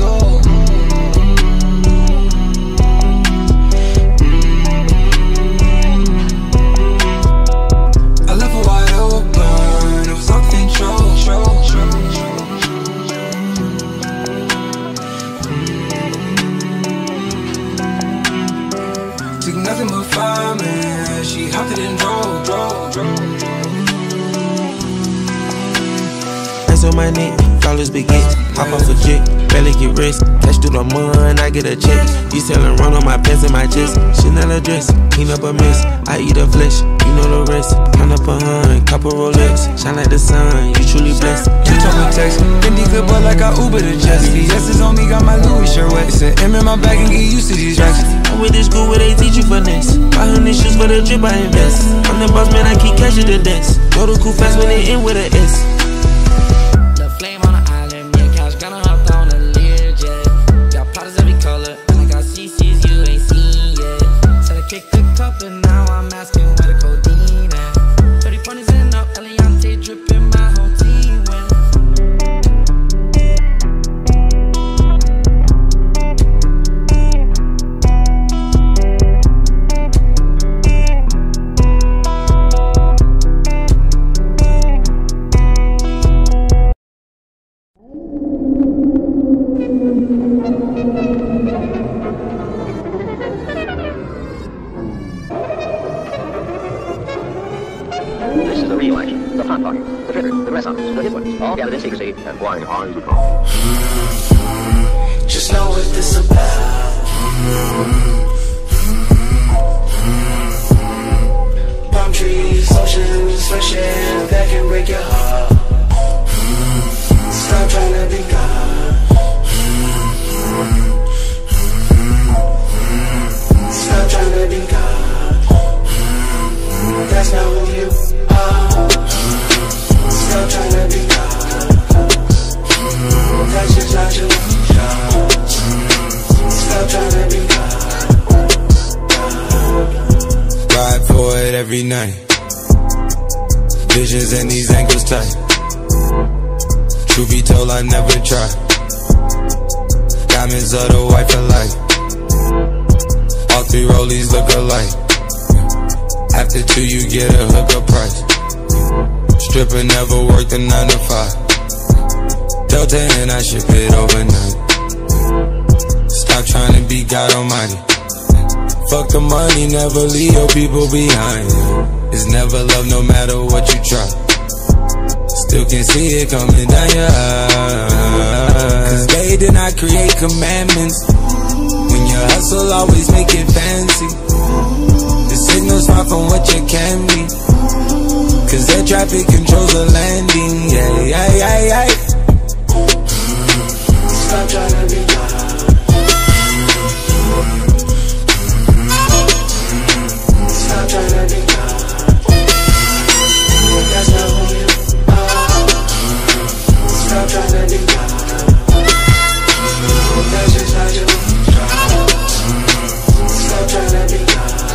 Speaker 2: I left her wide open, it was all control. Took nothing but fire, man. She hopped it and drove, drove, drove.
Speaker 12: Hands on my neck, dollars baguettes, hop off a jet, barely get rest, cash through the mud, I get a check. You sellin' run on my pants and my chest, Chanel a dress, clean up a mess, I eat a flesh, you know the rest. Count up a hun, copper Rolex, shine like the sun, you truly blessed.
Speaker 2: You told me text, Fendi good boy like I Uber to Jess. Yes, it's on me, got my Louis shirt wet. It's an M in my bag and get used to these racks.
Speaker 12: I'm with this school where they teach you finesse, five hundred shoes for the drip I invest. I'm the boss man, I keep cashing the desk, know the cool fast when they end with a S.
Speaker 7: The flame on the island, me and Cash gonna hop on a Learjet. Got potters every color, and I got C Cs you ain't seen yet. Said I kicked the cup and now I'm asking where the codeine at. thirty pointers in up, Eliante dripping, my whole team win.
Speaker 13: renaissance, the hit ones, all gathered in secrecy and flying high as a kite.
Speaker 10: Just know what this about. Palm trees, oceans, fresh air that can break your heart. Stop trying to be God. Stop trying to be God. That's not who you are. Stop trying to be God. That's just not your job. Stop trying to be God.
Speaker 2: Ride for it every night. Visions and these ankles tight. Truth be told, I never try. Diamonds are the white for life. All three rollies look alike. After two, you get a hookup price. Stripper never worked a nine to five. Delta and I ship it overnight. Stop trying to be God Almighty. Fuck the money, never leave your people behind. It's never love no matter what you try. Still can see it coming down your eyes. Cause they did not create commandments. When you hustle, always make it fancy. The signal's far from what you can be. Cause air traffic controls the landing. Yeah, yeah, yeah, yeah.
Speaker 10: Stop trying to be God. Stop trying to be God. That's not who you are. Stop trying to be God. That's just not your job. Stop trying to be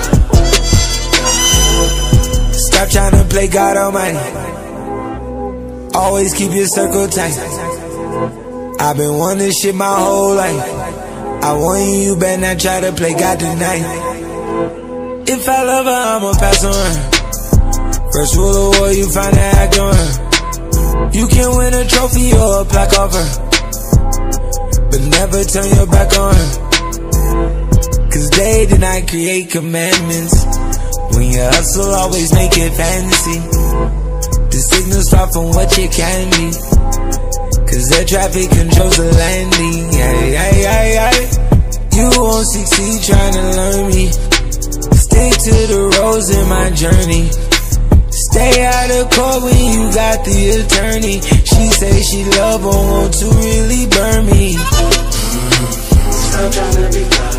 Speaker 10: God.
Speaker 2: Stop trying to play God Almighty. Always keep your circle tight. I've been wanting this shit my whole life. I want you, you better not try to play God tonight. If I love her, I'ma pass on her. First rule of war, you find the act on her. You can win a trophy or a plaque off her, but never turn your back on her. Cause they did not create commandments. When you hustle, always make it fancy. The signal's far from what you can be. Cause air traffic controls the landing. Yeah, yeah, yeah, yeah. You won't succeed trying to learn me. Stick to the roads in my journey. Stay out of court when you got the attorney. She say she love but want to really burn me.
Speaker 10: Stop trying to be God.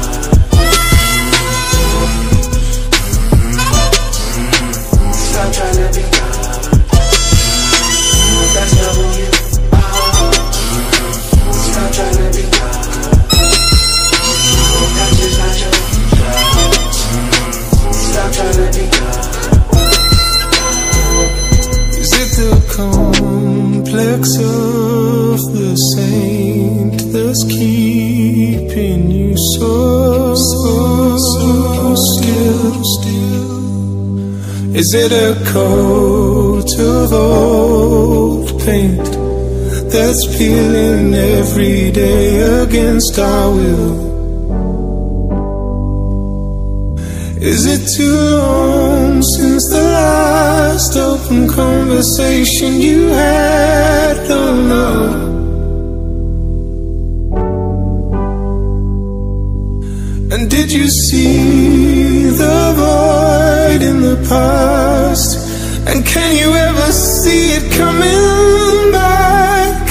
Speaker 10: Stop trying to be God. That's not who you are. Stop trying to be God. That's just not your job. Stop trying to be God.
Speaker 14: Is it the complex of the saint that's keeping you so, so, so still, still? Is it a coat of old paint that's peeling every day against our will? Is it too long since the last open conversation you had? Don't know. And did you see the void in the past? And can you ever see it coming back?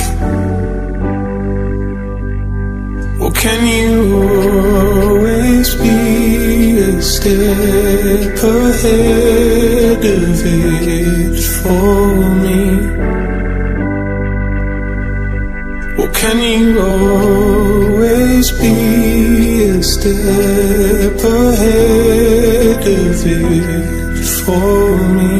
Speaker 14: Or can you always be a step ahead of it for me? Or can you always be a step ahead of it for me?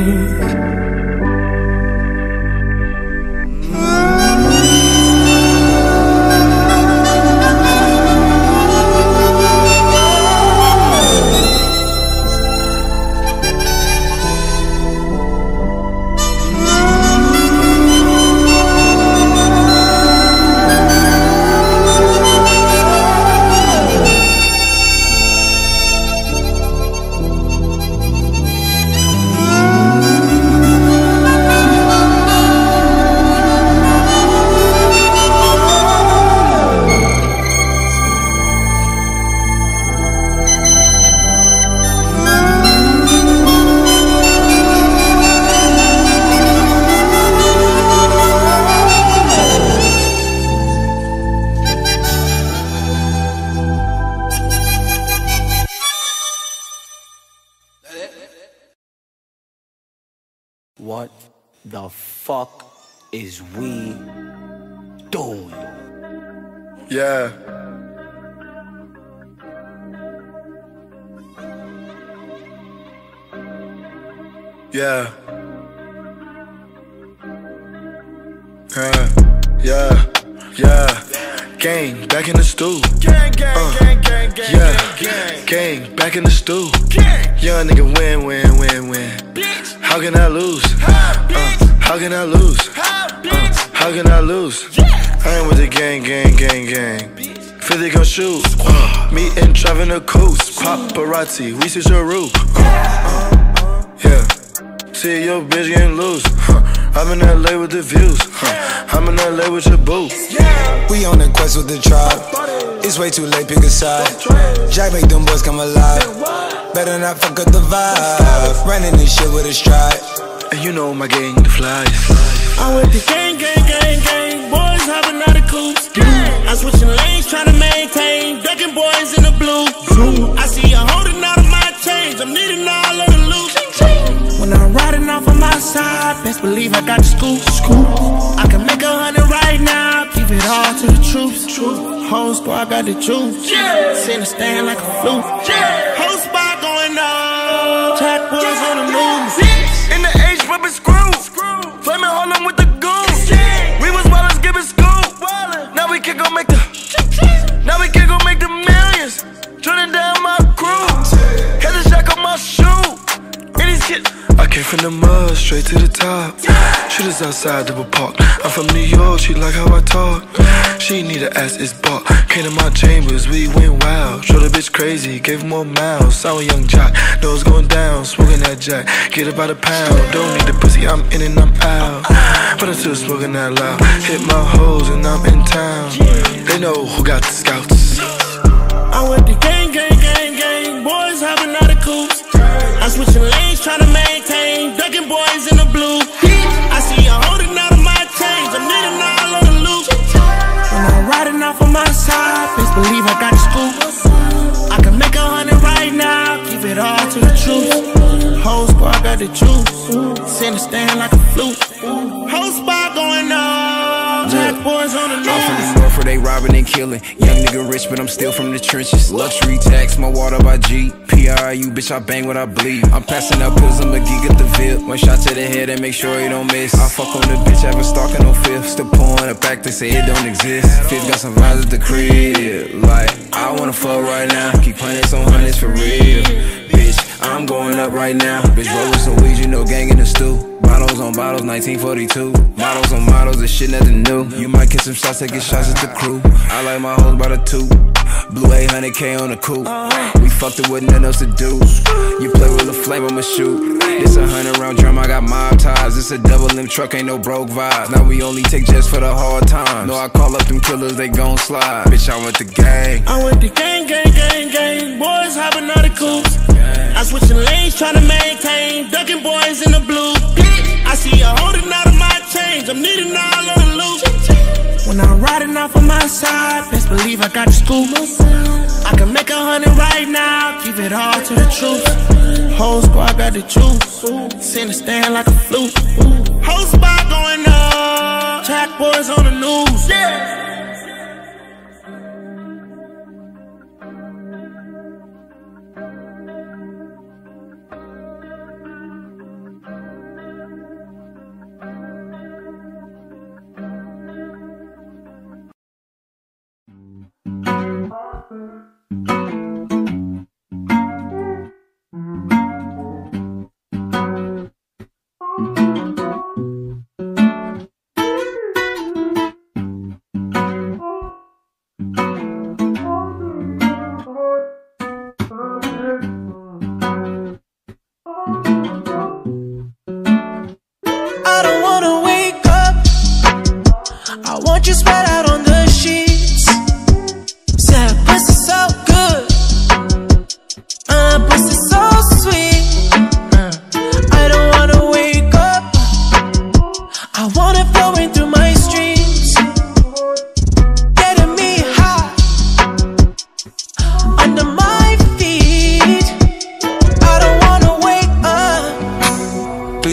Speaker 10: what the fuck is we doing?
Speaker 15: Yeah. Yeah. Uh, yeah. Yeah. Gang, back in the stool. Gang, gang, uh, gang, gang, gang, yeah. gang, gang, back in the stool. Gang. Young nigga win, win, win, win. Bitch. How can I lose? How, uh, how can I lose? How, uh, how can I lose? Yeah. I ain't with the gang, gang, gang, gang. Philly gon' shoot. Uh, me and driving a coast. Paparazzi, we switch a roof. Uh, uh, yeah. See your bitch getting loose. Huh. I'm in L A with the views. Huh. I'm in L A with your boo.
Speaker 2: We on a quest with the tribe. It's way too late, pick a side. Jack make them boys come alive. Better not fuck up the vibe. Running this shit with a stride.
Speaker 15: And you know my gang, the flies.
Speaker 6: I'm with the gang, gang, gang, gang. Boys hopping out of coops. I'm switching lanes, trying to maintain. Ducking boys in the blue. I see you holding out of my change. I'm needing all of the loot. When I'm riding off on my side, best believe I got the scoop. Scoop. I can make a hundred right now, keep it all to the troops. Whole squad got the juice. Yeah. Send a stand like a flute. Yeah. Whole spot going on. Jack boys on the news.
Speaker 15: In the H, rubbing screw. Flaming Harlem with the goons. We was wildin', giving scoop. Now we can go make the. Now we can go make the millions. Turning down my crew. Had the shack on my shoe. And these kids. I came from the mud, straight to the top. Shooters outside double park. I'm from New York, she like how I talk. She need a ass, it's bought. Came to my chambers, we went wild. Showed the bitch crazy, gave more miles. I'm a young jock, nose going down, smoking that jack. Get about a pound, don't need the pussy, I'm in and I'm out. But I'm still smoking that loud. Hit my hoes and I'm in town. They know who got the scouts.
Speaker 6: I'm with the gang, gang, gang, gang. Boys hopping out of coops. I'm switching lanes, trying to maintain. Ducking boys in the blue. I see you holding out of my change. I'm needing all of the loot. When I'm riding off on my side, best believe I got the scoop. I can make a hundred right now, keep it all to the truth. Whole squad got the juice. Send a stand like a flute. Whole spot going on. Jack boys on the news.
Speaker 16: I'm from the north where they robbing and killing. Young nigga rich, but I'm still from the trenches. Luxury tax, my water by G. P R I U, bitch, I bang what I bleed. I'm passing out pills, I'm a geek at the VIP. One shot to the head and make sure you don't miss. I fuck on the bitch, haven't stalking no fifth. Still pouring it back, they say it don't exist. Fifth got some vibes at the crib. Like, I wanna fuck right now. Keep hundreds on hundreds for real. Bitch, I'm going up right now. Bitch, roll with some weed, you know, gang in the stew. Bottles on bottles, nineteen forty-two. Models on models, this shit nothing new. You might get some shots, take shots at the crew. I like my hoes by the two. Blue eight hundred K on the coupe. We fucked it with nothing else to do. You play with a flame, I'ma shoot. This a hundred round drum, I got mob ties. This a double limb truck, ain't no broke vibes. Now we only take jets for the hard times. No, I call up them killers, they gon' slide. Bitch, I with the gang.
Speaker 6: I with the gang, gang, gang, gang. Boys hopping out of coops. I'm switching lanes, trying to maintain. Ducking boys in the blue. I see you holding out of my change. I'm needing all of the loot. When I'm riding off on my side, best believe I got the scoop. I can make a hundred right now, keep it all to the truth. Whole squad got the juice. Send a stand like a flute. Whole spot going up. Jack boys on the news. Yeah.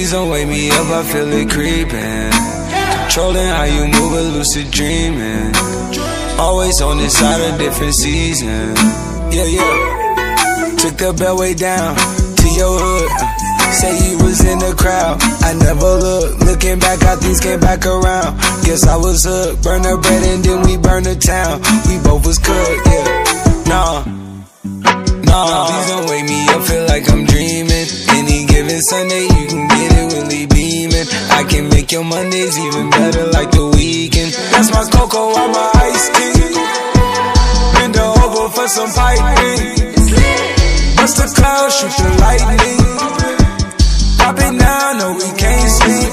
Speaker 2: Please don't wake me up, I feel it creeping. Controlling how you move, a lucid dreaming. Always on this side of different season. Yeah, yeah. Took the bellway down to your hood. Say you was in the crowd, I never looked. Looking back, how things came back around. Guess I was hooked. Burn the bread and then we burn the town. We both was cooked, yeah. Nah, nah, please don't wake me up, feel like I'm dreaming. Any given Sunday, you can get it really beaming. I can make your Mondays even better like the weekend. That's my cocoa on my iced tea. Bend over for some piping. Bust the clouds, shoot the lightning. Pop it now, no we can't sleep.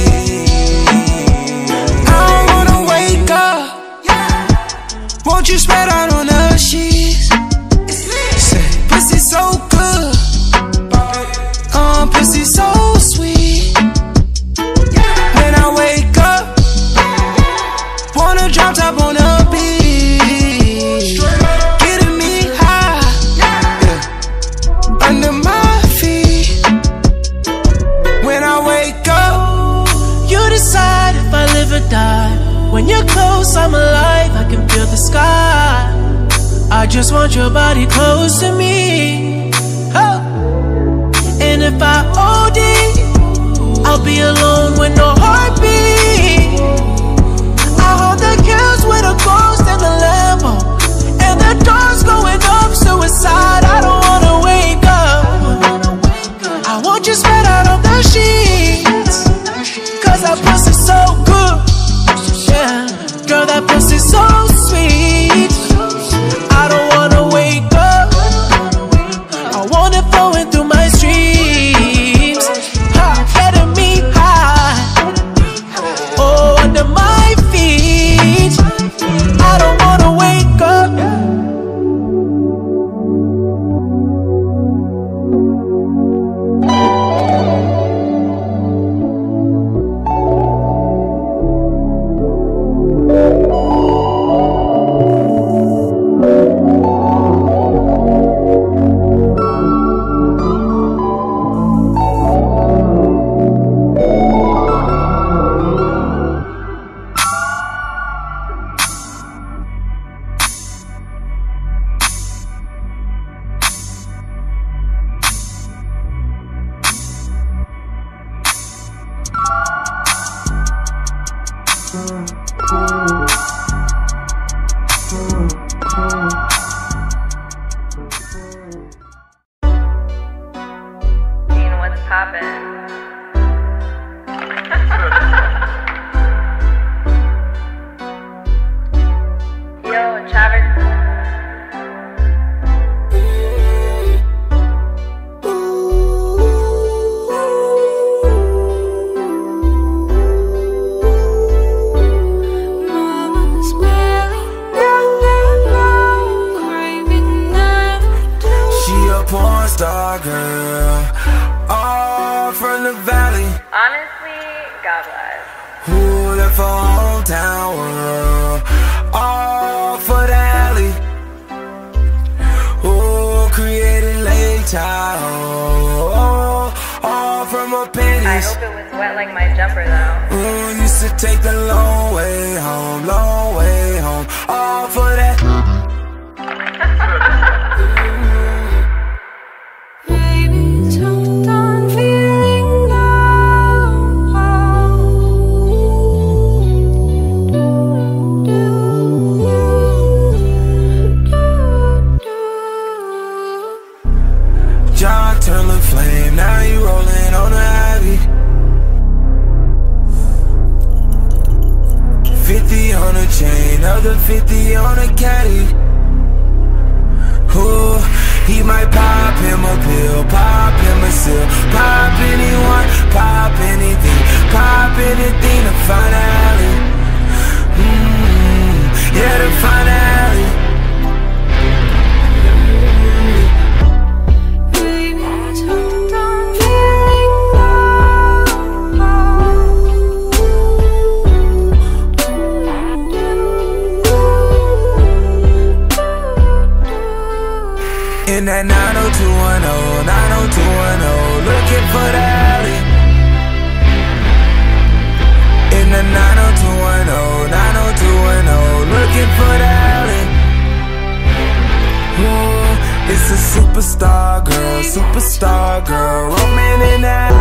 Speaker 2: I don't wanna wake up. Won't you spread out on the sheets? Say, pussy so good. Um, pussy so sweet. When I wake up, wanna drop top on the beach. Getting me high, yeah, under my feet. When I wake up,
Speaker 17: you decide if I live or die. When you're close, I'm alive, I can feel the sky. I just want your body close to me. Oh. And if I O D, I'll be alone with no heartbeat. I hold the kills with a ghost and a Lambo, and the door's going up, suicide. I don't wanna wake up. I want you spread out on the sheets, cause that pussy's so good. Yeah, girl, that pussy's so sweet. I don't wanna wake up. I want it flowing through my streams, ha, getting me high. Oh, under my feet. I don't wanna wake up.
Speaker 2: In that nine oh two one oh, nine oh two one oh, looking for the alley. the nine oh two one oh, nine oh two one oh, looking for the alley. Ooh, it's a superstar girl, superstar girl, roaming in that.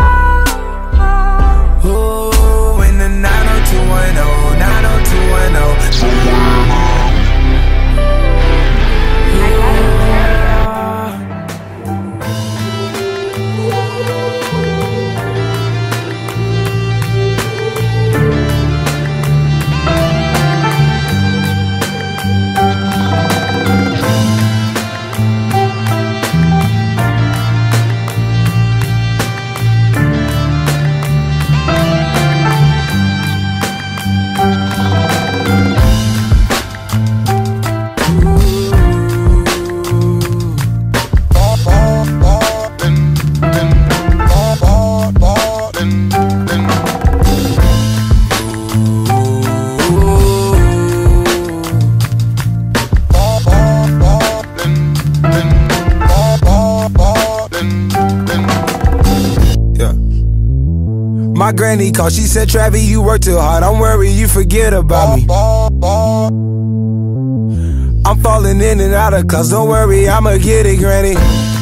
Speaker 2: Ooh, in the nine oh two one oh, nine oh two one oh. My granny called, she said, Travis, you work too hard, I'm worried you forget about me. I'm falling in and out of class, don't worry, I'ma get it, granny.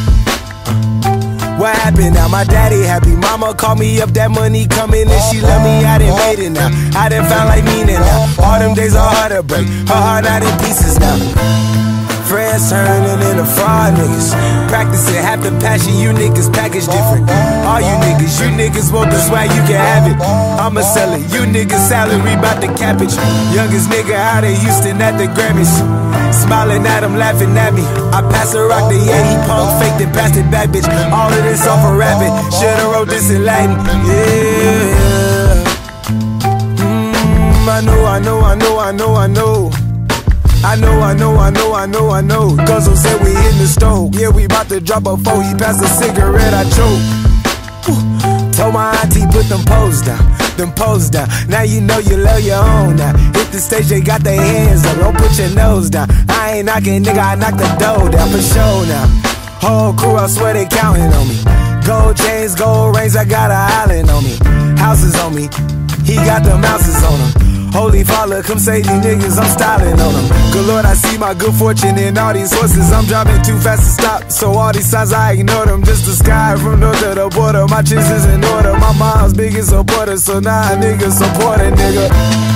Speaker 2: What happened now? My daddy happy, mama called me up, that money coming and she love me, I done made it now. I done found like meaning now, all them days are hard to break, her heart out in pieces now. Friends turning into fraud niggas, practicing half the passion, you niggas package different. All you niggas, you niggas want the swag, you can have it. I'ma sell it, you niggas salary bout to cap it. Youngest nigga out of Houston at the Grammys, smiling at him, laughing at me. I pass a rock to yeah, he punk faked and passed it back, bitch. All of this off a rabbit, should've wrote this in Latin. Yeah, mm, I know, I know, I know, I know, I know. I know, I know, I know, I know, I know. Guzzle said we in the stove. Yeah, we bout to drop a four. He passed a cigarette, I choke. Ooh. Told my auntie put them poles down, them poles down. Now you know you love your own now. Hit the stage, they got their hands up. Don't put your nose down. I ain't knocking, nigga, I knock the door down for sure now. Whole crew, I swear they counting on me. Gold chains, gold rings, I got an island on me. Houses on me, he got them houses on him. Holy Father, come save these niggas, I'm styling on them. Good Lord, I see my good fortune in all these horses. I'm driving too fast to stop, so all these signs I ignore them. Just the sky from north to the border, my chicks is in order. My mom's biggest supporter, so now nah, niggas support a nigga.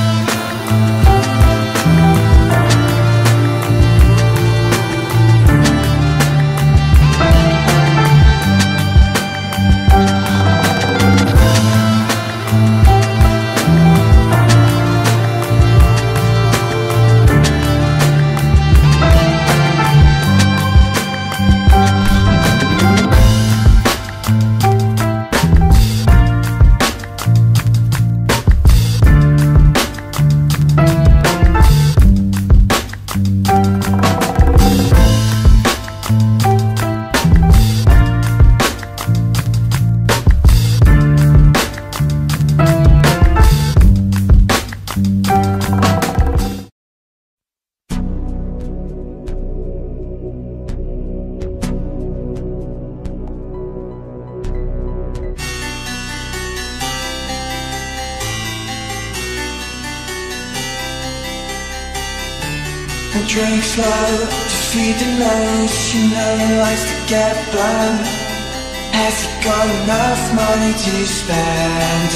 Speaker 18: Drink slow to feed the nose. You know he likes to get blown. Has he got enough money to spend?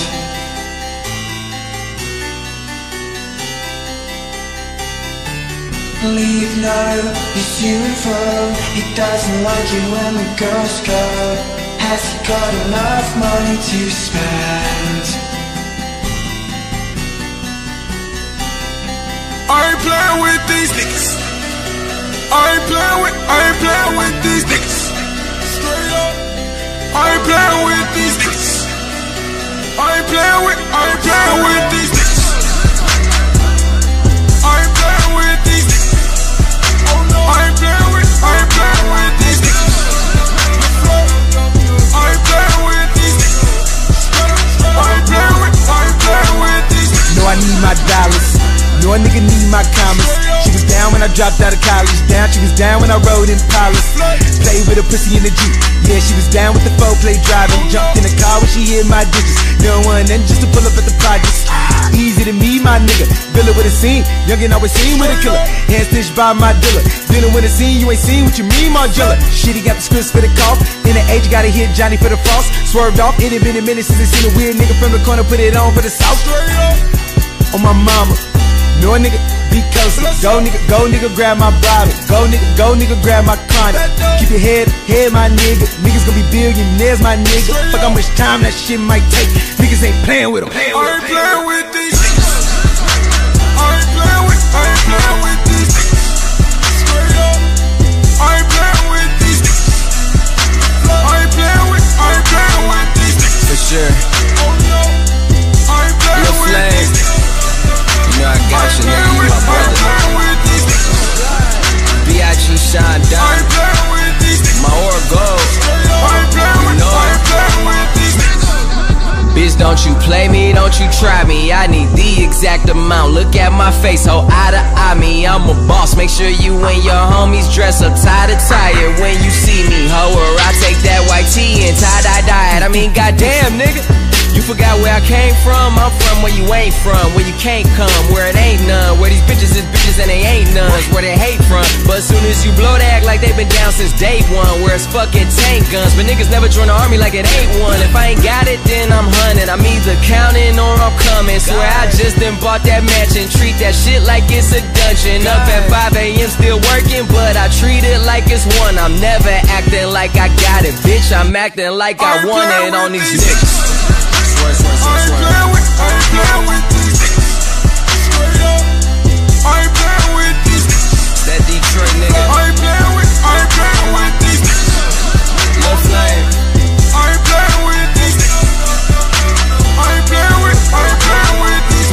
Speaker 18: Leave no, he's to and fro. He doesn't like it when the girls go. Has he got enough money to spend?
Speaker 8: I ain't playing with these niggas. I ain't playing with, I ain't playing with these niggas. Straight up. I ain't playing with these niggas. I ain't playing with, I ain't playing with these niggas. I ain't playing with these niggas. Oh no. I ain't playing with, I ain't playing with these niggas. I ain't playing with these niggas. I ain't playing with, I ain't playing with these niggas.
Speaker 2: No, I need my dollars. No, a nigga need my commas. She was down when
Speaker 10: when I dropped out of college. Down, she was down when I rode in Palace. Played with a pussy in the Jeep. Yeah, she was down with the four-play driving. Jumped in the car when she hit my digits. No one then just to pull up at the projects. Easy to me, my nigga. Villa with a scene. Youngin' always seen with a killer. Hand stitched by my dealer. Dealing with a scene, you ain't seen what you mean, Margilla. Shit, he got the scripts for the cough. In the age, gotta hit Johnny for the frost. Swerved off, it had been a minute since I seen a weird nigga from the corner. Put it on for the south. On my mama. No nigga, be close. Go nigga, go nigga, grab my bottle. Go nigga, go nigga, grab my condom. Keep your head, head my nigga. Niggas gonna be billionaires, my nigga. Fuck how much time that shit might take. Niggas ain't playing with them.
Speaker 14: I ain't playing with these. I ain't playing with, I ain't playing with these. Straight up. I ain't playing with these. I ain't playing with, I ain't playing with these.
Speaker 16: For sure.
Speaker 14: Oh no. I ain't playing with these.
Speaker 16: You know I got you, nigga, you my brother. B I G shine down. My aura gold. You know it. Bitch, don't you play me, don't you try me. I need the exact amount. Look at my face, ho, eye to eye me. I'm a boss, make sure you and your homies dress up tie to tie when you see me, ho. Or I take that white tee and tie-dye dye it. I mean, goddamn, nigga. You forgot where I came from? I'm from where you ain't from, where you can't come, where it ain't none, where these bitches is bitches and they ain't none, where they hate from. But as soon as you blow, they act like they been down since day one, where it's fucking tank guns. But niggas never join the army like it ain't one. If I ain't got it, then I'm hunting. I'm either counting or I'm coming. Swear I just done bought that mansion, treat that shit like it's a dungeon. Up at five A M still working, but I treat it like it's one. I'm never acting like I got it, bitch. I'm acting like I want it on these niggas.
Speaker 14: I ain't playing with, I ain't playing with these. Straight up. I ain't playing with these.
Speaker 16: That Detroit nigga.
Speaker 14: I ain't playing with, I ain't playing with these.
Speaker 16: No flame.
Speaker 14: I ain't playing with these. I ain't playing with, I ain't playing with these.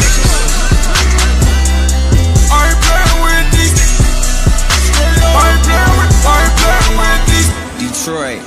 Speaker 14: I ain't playing with these. Straight up. I ain't playing with, I ain't playing with these.
Speaker 16: Detroit.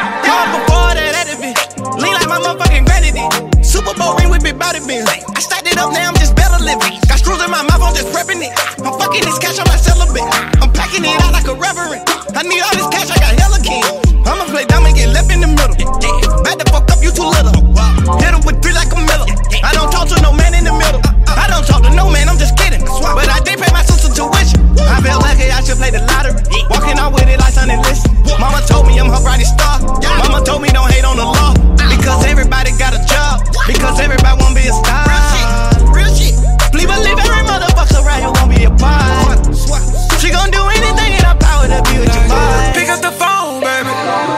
Speaker 6: Super Bowl ring with big body bins. I stacked it
Speaker 10: need all this cash, I got hella king. I'ma play dumb and get left in the middle. Back the fuck up, you too little. Hit him with three like a miller. I don't talk to no man in the middle. I don't talk to no man, I'm just kidding. But I did pay my sister tuition. I feel lucky I should play the lottery. Walking out with it like Sunday listen. Mama told me I'm her brightest star. Mama told me don't hate on the law. Because everybody got a job. Because everybody wanna be a star. Real shit. Please believe every motherfucker right here won't be a part. She gon' do anything in her power to be with your boy.
Speaker 14: Pick up the phone, baby.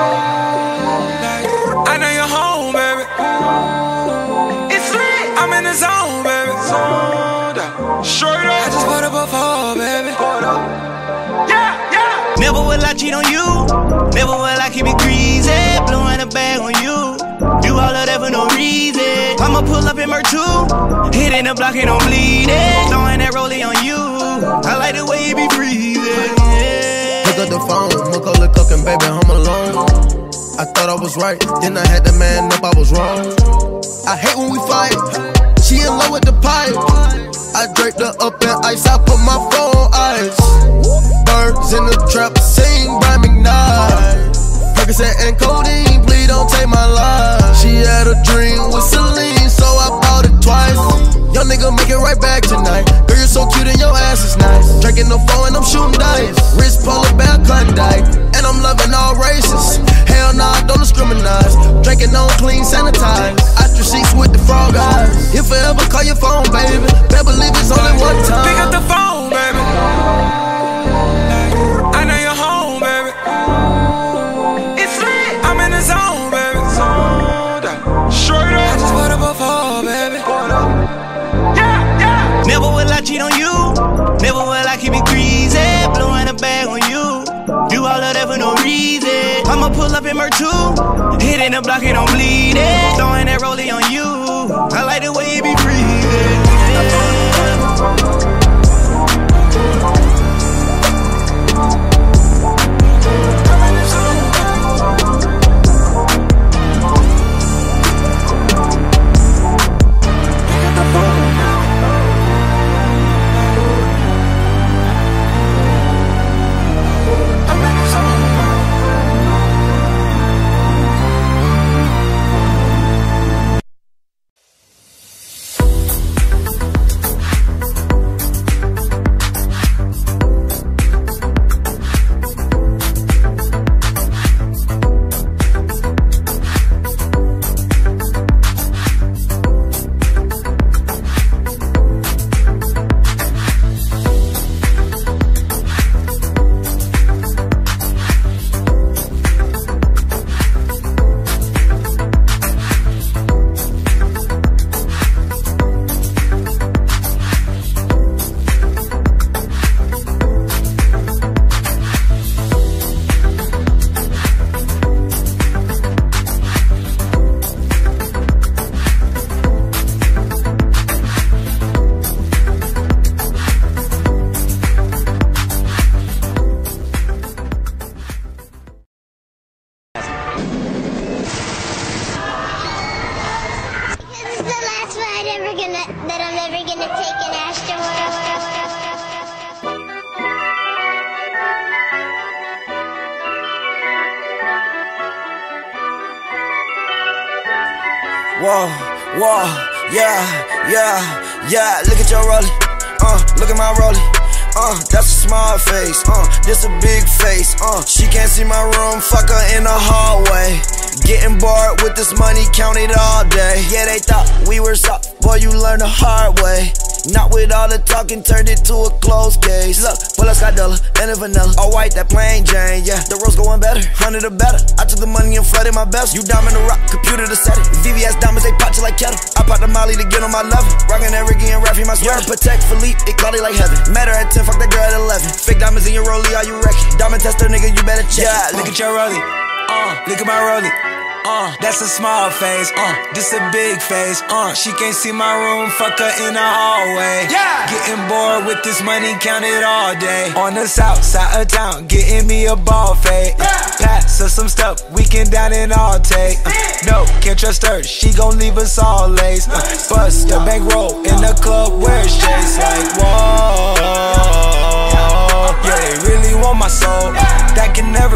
Speaker 14: I know you're home, baby. It's lit. I'm in the zone, baby. Straight up. I just put up a phone, baby. Yeah, yeah.
Speaker 10: Never will I cheat on you. Never will I keep it greasy. Blowing a bag on you. Do all of that for no reason. I'ma pull up in Mer two. Hitting the block and don't bleed it. Throwing that rollie on you. I like the way you be breathing. Yeah.
Speaker 19: Pick up the phone, Macaulay Culkin, baby, I'm alone. I thought I was right, then I had to man up, I was wrong. I hate when we fight. She in love with the pipe. I draped her up in ice, I put my phone on ice. Birds in the trap, sing by McKnight. Percocet and codeine, please don't take my life. She had a dream with Celine, so I bought it twice. Young nigga make it right back tonight. Girl, you're so cute and your ass is nice. Drinking the phone and I'm shooting dice. Wrist polar bear Klondike, and I'm loving all races. Hell nah, don't discriminate. Drinking on clean, sanitized. After sheets with the frog eyes. If I ever call your phone, baby, better believe it's only one time.
Speaker 14: Pick up the phone, baby. I know you're home, baby. It's lit. I'm in the zone, baby. Straight up. I just put up a phone, baby. Yeah, yeah.
Speaker 10: Never will I cheat on you. Never will I keep it greasy. Blowing a bag on you. Do all of that for no reason. I'ma pull up in Mer two. Hitting the block and don't bleed it. Throwing that rollie on you. I like the way you be breathing.
Speaker 20: Whoa, whoa, yeah, yeah, yeah. Look at your rollie, uh, look at my rollie, uh, that's a small face, uh, this a big face, uh. She can't see my room, fuck her in the hallway. Getting bored with this money, count it all day. Yeah, they thought we were soft, boy, you learn the hard way. Not with all the talking, turned it to a closed case. Look, pull up Scotella and a vanilla. All white, that plain Jane, yeah. The rose going better, hundred or better. I took the money and flooded my best. You diamond the rock, computer to set it. V V S diamonds, they pot you like kettle. I pop the molly to get on my level. Rockin' that Ricky and Raffy, my sweater. Protect Philippe, it cloudy like heaven. Met her at ten, fuck that girl at eleven. Fake diamonds in your rollie, are you wrecking? Diamond tester, nigga, you better check.
Speaker 2: Yeah, look at your rollie, uh, look at my rollie. Uh, that's a small face, uh, this a big face, uh, she can't see my room, fuck her in the hallway. Yeah! Getting bored with this money, count it all day. On the south side of town, getting me a ball fade. Uh, pass her some stuff, we can down and all take. Uh, no, can't trust her, she gon' leave us all lace. Uh, bust a bankroll in the club where it's chase like, whoa. Yeah, they really want my soul, that can never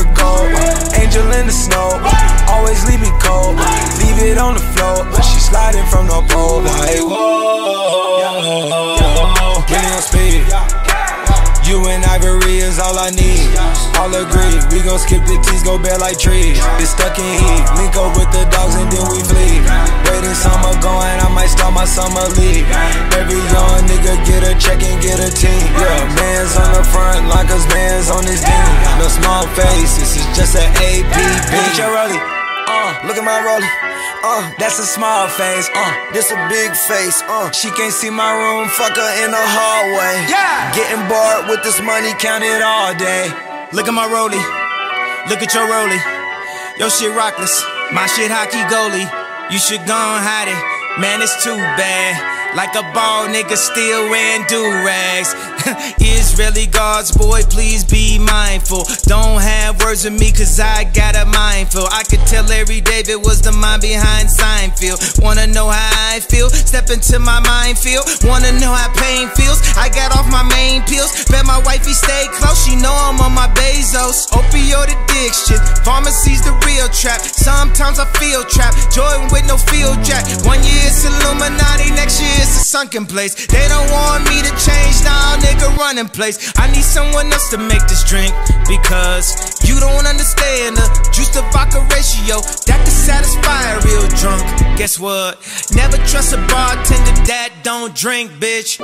Speaker 2: the snow. Always leave me cold, leave it on the floor. But she sliding from the pole like whoa. Really on speed. You and Ivory is all I need. All agree, we gon' skip the T's, go bare like trees. It's stuck in heat, link up with the dogs and then we flee. Waiting summer going, I might start my summer league. Every young nigga get a check and get a team. Yeah, man's on the front line cause man's on his team. No small face, this is just an A P B. Look at your rollie, uh, look at my rollie. Uh, that's a small face, uh, this a big face, uh. She can't see my room, fuck her in the hallway. Yeah, getting bored with this money, count it all day. Look at my rollie, look at your rollie. Your shit rockless, my shit hockey goalie. You should go and hide it, man, it's too bad. Like a ball nigga still wearing do-rags. Israeli guards, boy, please be mindful. Don't have words with me cause I got a mindful. I could tell Larry David was the mind behind Seinfeld. Wanna know how I feel? Step into my minefield. Wanna know how pain feels? I got off my main pills. Bet my wifey stay close, she know I'm on my Bezos. Opioid addiction, pharmacy's the real trap. Sometimes I feel trapped, Jordan with no field jack. One year it's Illuminati, next year it's a sunken place. They don't want me to change, now nigga running place. I need someone else to make this drink because you don't understand the juice to vodka ratio that can satisfy a real drunk. Guess what? Never trust a bartender that don't drink, bitch.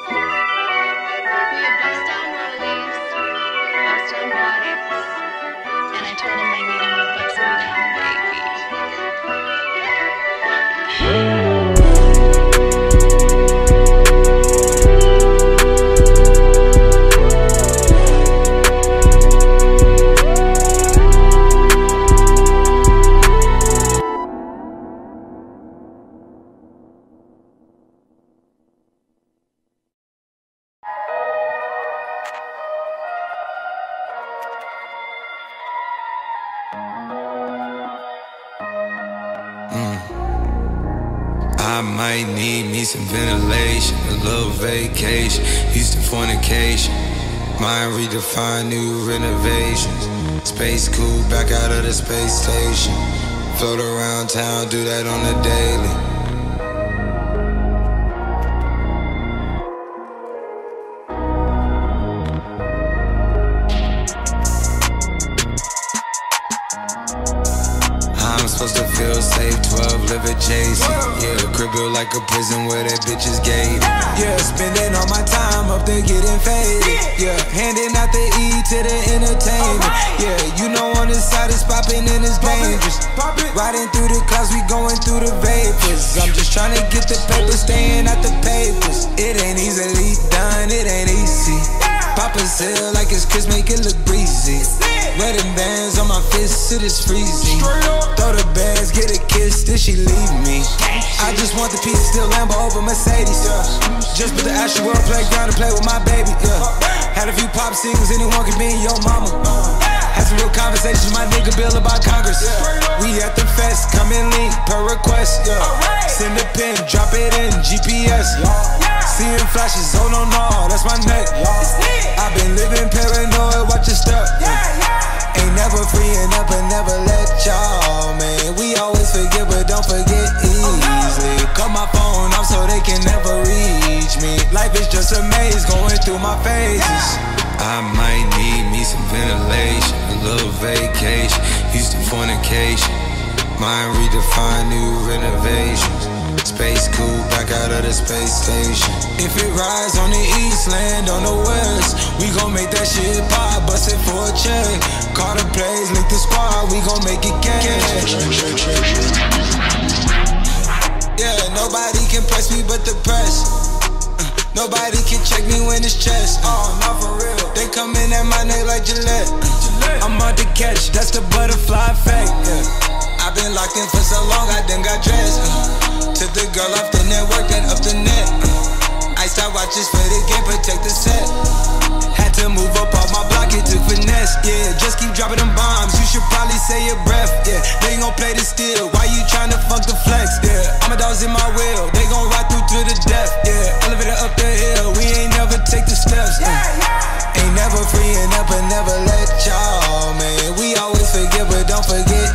Speaker 2: I might need me some ventilation, a little vacation, used to fornication. Mind redefined, new renovations. Space cool, back out of the space station. Float around town, do that on the daily. Supposed to feel safe, twelve live adjacent. Yeah, crib built like a prison where that bitch is gated. Yeah, spending all my time up there getting faded. Yeah, handing out the E to the entertainment. Yeah, you know on this side it's popping and it's dangerous. Riding through the clouds, we going through the vapors. I'm just trying to get the paper, staying out the papers. It ain't easily done, it ain't easy. Pop a sale like it's Chris, make it look breezy. Wedding bands on my fists, it is freezing. Throw the bags, get a kiss, then she leave me. I just want the piece, still Lambo over Mercedes. Yeah. Just put the Ashley World playground and play with my baby. Yeah. Had a few pop singles, anyone can be your mama. Had some real conversations, my nigga Bill about Congress. Yeah. We at the fest, come and link per request. Yeah. Send a pin, drop it in G P S. Seeing flashes, oh no no, that's my neck. I've been living paranoid, watch your step. Ain't never freeing up and never let y'all, man. We always forget, but don't forget easily. Cut my phone off so they can never reach me. Life is just a maze going through my phases. I might need me some ventilation, a little vacation, used to fornication. Mind redefined, new renovations. Space cool, back out of the space station. If it rides on the east, land on the west, we gon' make that shit pop, bust it for a check. Call the plays, link the squad, we gon' make it cash. Yeah, nobody can press me but the press. uh, Nobody can check me when it's chest. Oh, not for real. They come in at my neck like Gillette. uh, I'm on the catch, that's the butterfly effect. Yeah. I've been locked in for so long, I done got dressed. uh, Took the girl off the network and up the net. uh, Iced out watches for the game, protect the set. Had to move up off my block, it took finesse. Yeah, just keep dropping them bombs, you should probably say your breath. Yeah, they gon' play the steel, why you tryna fuck the flex? Yeah, I'm a dog's in my wheel, they gon' ride through to the death. Yeah, elevator up the hill, we ain't never take the steps. uh, Ain't never freeing up and never let y'all, man. We always forget, but don't forget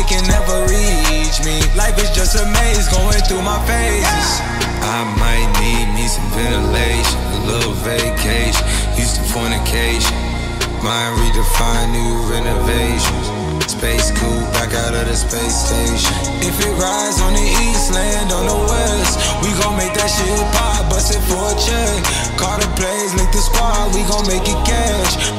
Speaker 2: they can never reach me. Life is just a maze going through my phases. I might need me some ventilation, a little vacation, used to fornication. Mind redefine new renovations. Space cool, back out of the space station. If it rides on the east, land on the west, we gon' make that shit pop, bust it for a check. Call the plays, link the squad, we gon' make it cash.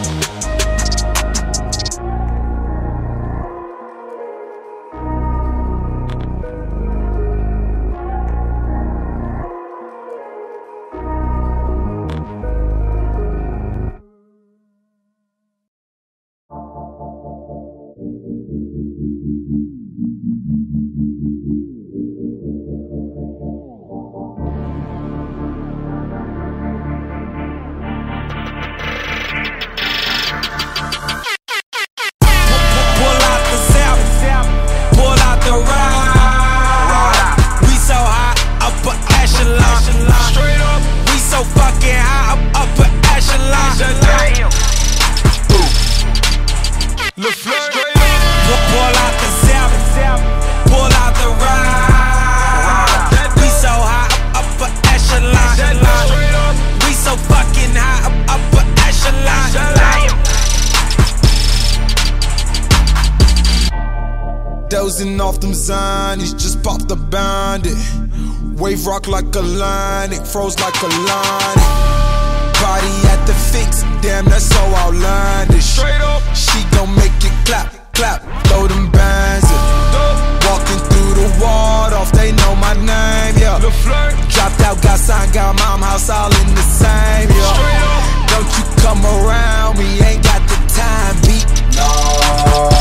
Speaker 2: Dozing off them zonies, just popped the bandit. Wave rock like a line, it froze like a line. Body at the fix, damn that's so outlandish. Straight up, she gon' make it clap, clap, throw them bands in. Walking through the ward off, they know my name, yeah. Dropped out, got signed, got mom house all in the same, yeah. Don't you come around me, ain't got the time, beat. No.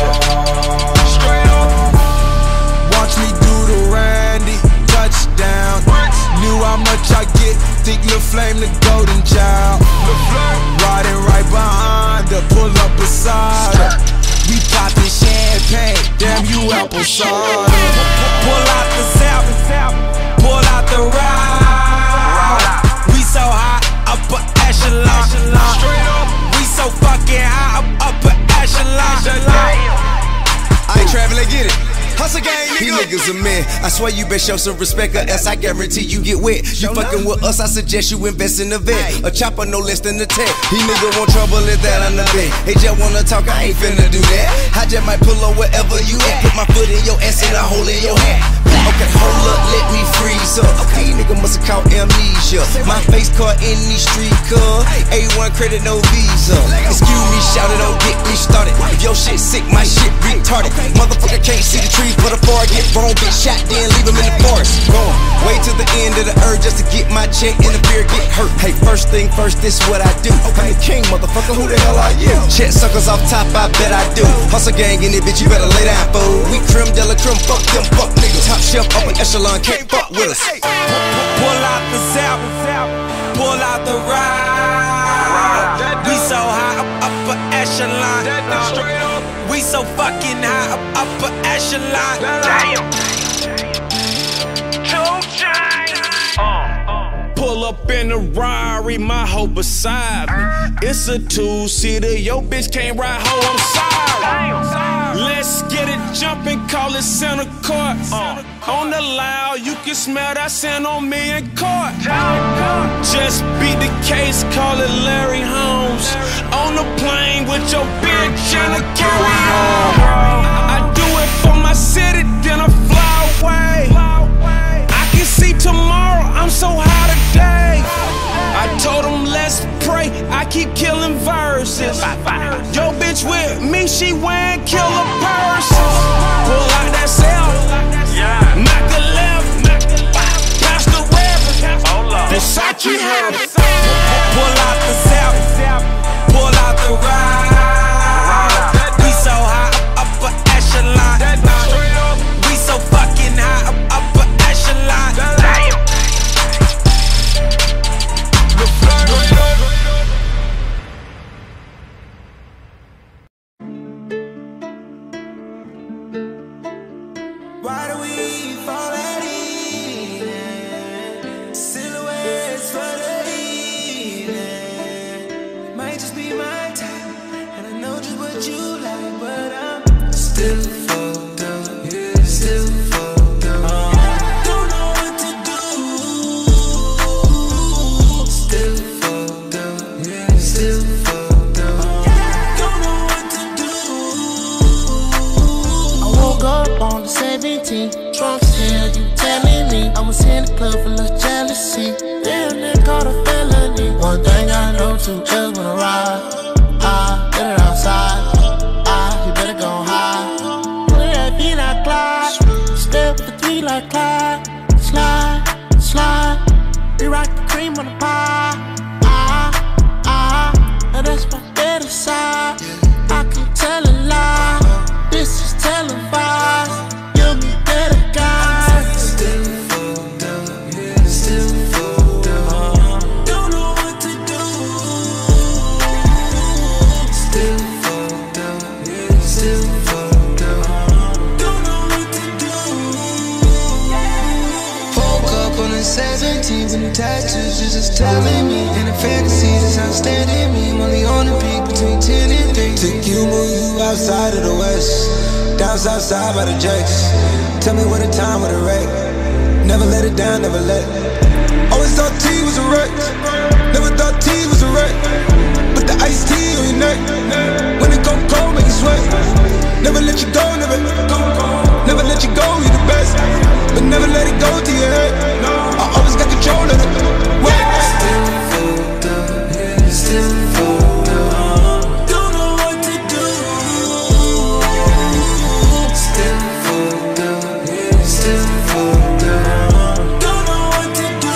Speaker 2: Watch me do the Randy, touchdown. Knew how much I get, think Lil' Flame the golden child. Riding right behind her, pull up beside her. We poppin' champagne, damn you apple cider. Pull out the South, pull out the ride. We so high, upper echelon. We so fucking high, upper echelon. I ain't traveling, get it. Hustle gang, nigga. These niggas a man. I swear you best show some respect, or else I guarantee you get wet. You fucking with us, I suggest you invest in a vet. A chopper no less than a tech. He nigga want trouble, is that on the bed. Hey, just wanna talk, I ain't finna do that. I just might pull up wherever you at. Put my foot in your ass and a hole in your hat. Okay, hold up, let me freeze up. These niggas musta caught amnesia. My face caught in these street cuz A one credit, no visa. Excuse me, shout it, don't get me started. If your shit sick, my shit retarded. Motherfucker can't see the trees, but a bar get wrong, get shot, then leave him in the forest. Going way to the end of the earth just to get my check and the beer get hurt. Hey, first thing first, this what I do. I'm the king, motherfucker, who the hell are you? Check suckers off top, I bet I do. Hustle gang in it, bitch, you better lay down, fool. We creme de la creme, fuck them, fuck niggas. Top shelf, upper echelon, can't fuck with us. Pull out the South, pull out the ride. We so high, upper echelon. We so fucking high, upper echelon. Damn. Two chains. Uh. Pull up in a Rari, my hoe beside me. It's a two-seater, your bitch can't ride, hoe, I'm sorry. Let's get it jumping, call it center court. Uh. On the loud, you can smell that scent on me in court. Just beat the case, call it Larry Holmes. On the plane with your bitch and a carry on. I do it for my city, then I fly away. I can see tomorrow, I'm so high today. I told them let's pray, I keep killing verses. Yo bitch with me, she wearing killer purses. Pull out that cell, knock a left, pass the rev, Versace hat. Pull out the South, pull out the ride. We so high, upper echelon. We so fucking high, upper echelon. Damn. Why do we fall at evening? Silhouettes for the evening.
Speaker 18: the fantasies is outstanding. Me, I'm only on the peak between ten and three.
Speaker 2: Took you, move you outside of the west. Down south side by the Jakes. Tell me what a time with a wreck. Never let it down, never let. Always thought T was a wreck. Never thought T was a wreck. Put the iced tea on your neck. When it go cold, make you sweat. Never let you go, never. Never let you go, you the best. But never let it go to your head. I always got control of it. What?
Speaker 18: Still fucked up, still fucked up. Don't know what to do. Still fucked up, still fucked up. Don't know what to do.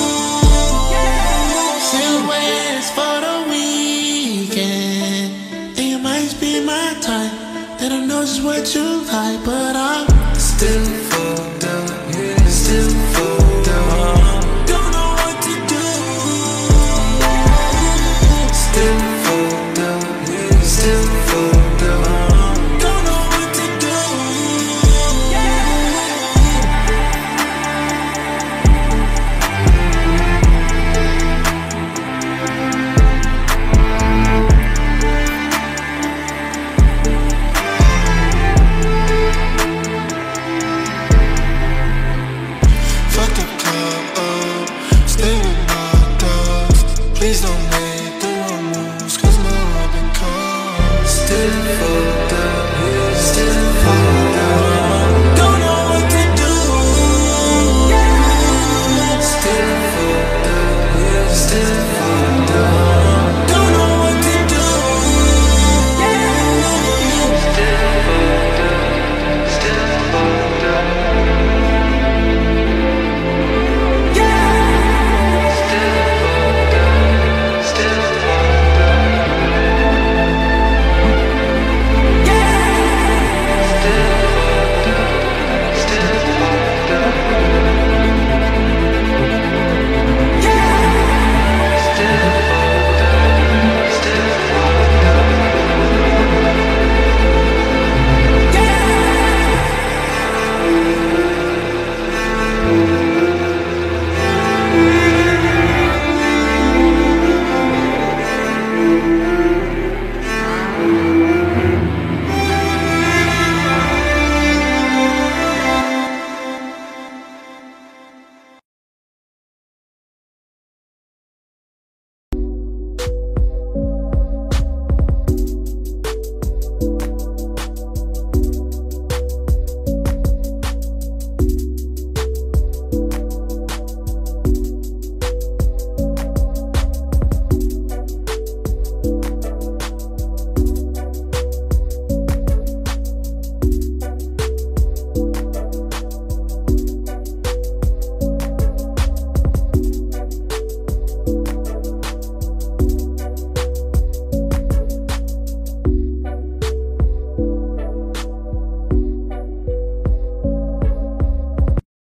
Speaker 18: Still waiting for the weekend. And you might be my type. They don't know just what you like, but I'm still fucked up, still fucked up. Don't know what to do. Still fucked up, still fucked up. Don't know what to do. Fuck the club up, stay with my dogs. Please don't make the wrong moves, cause my heart been cold. Still fucked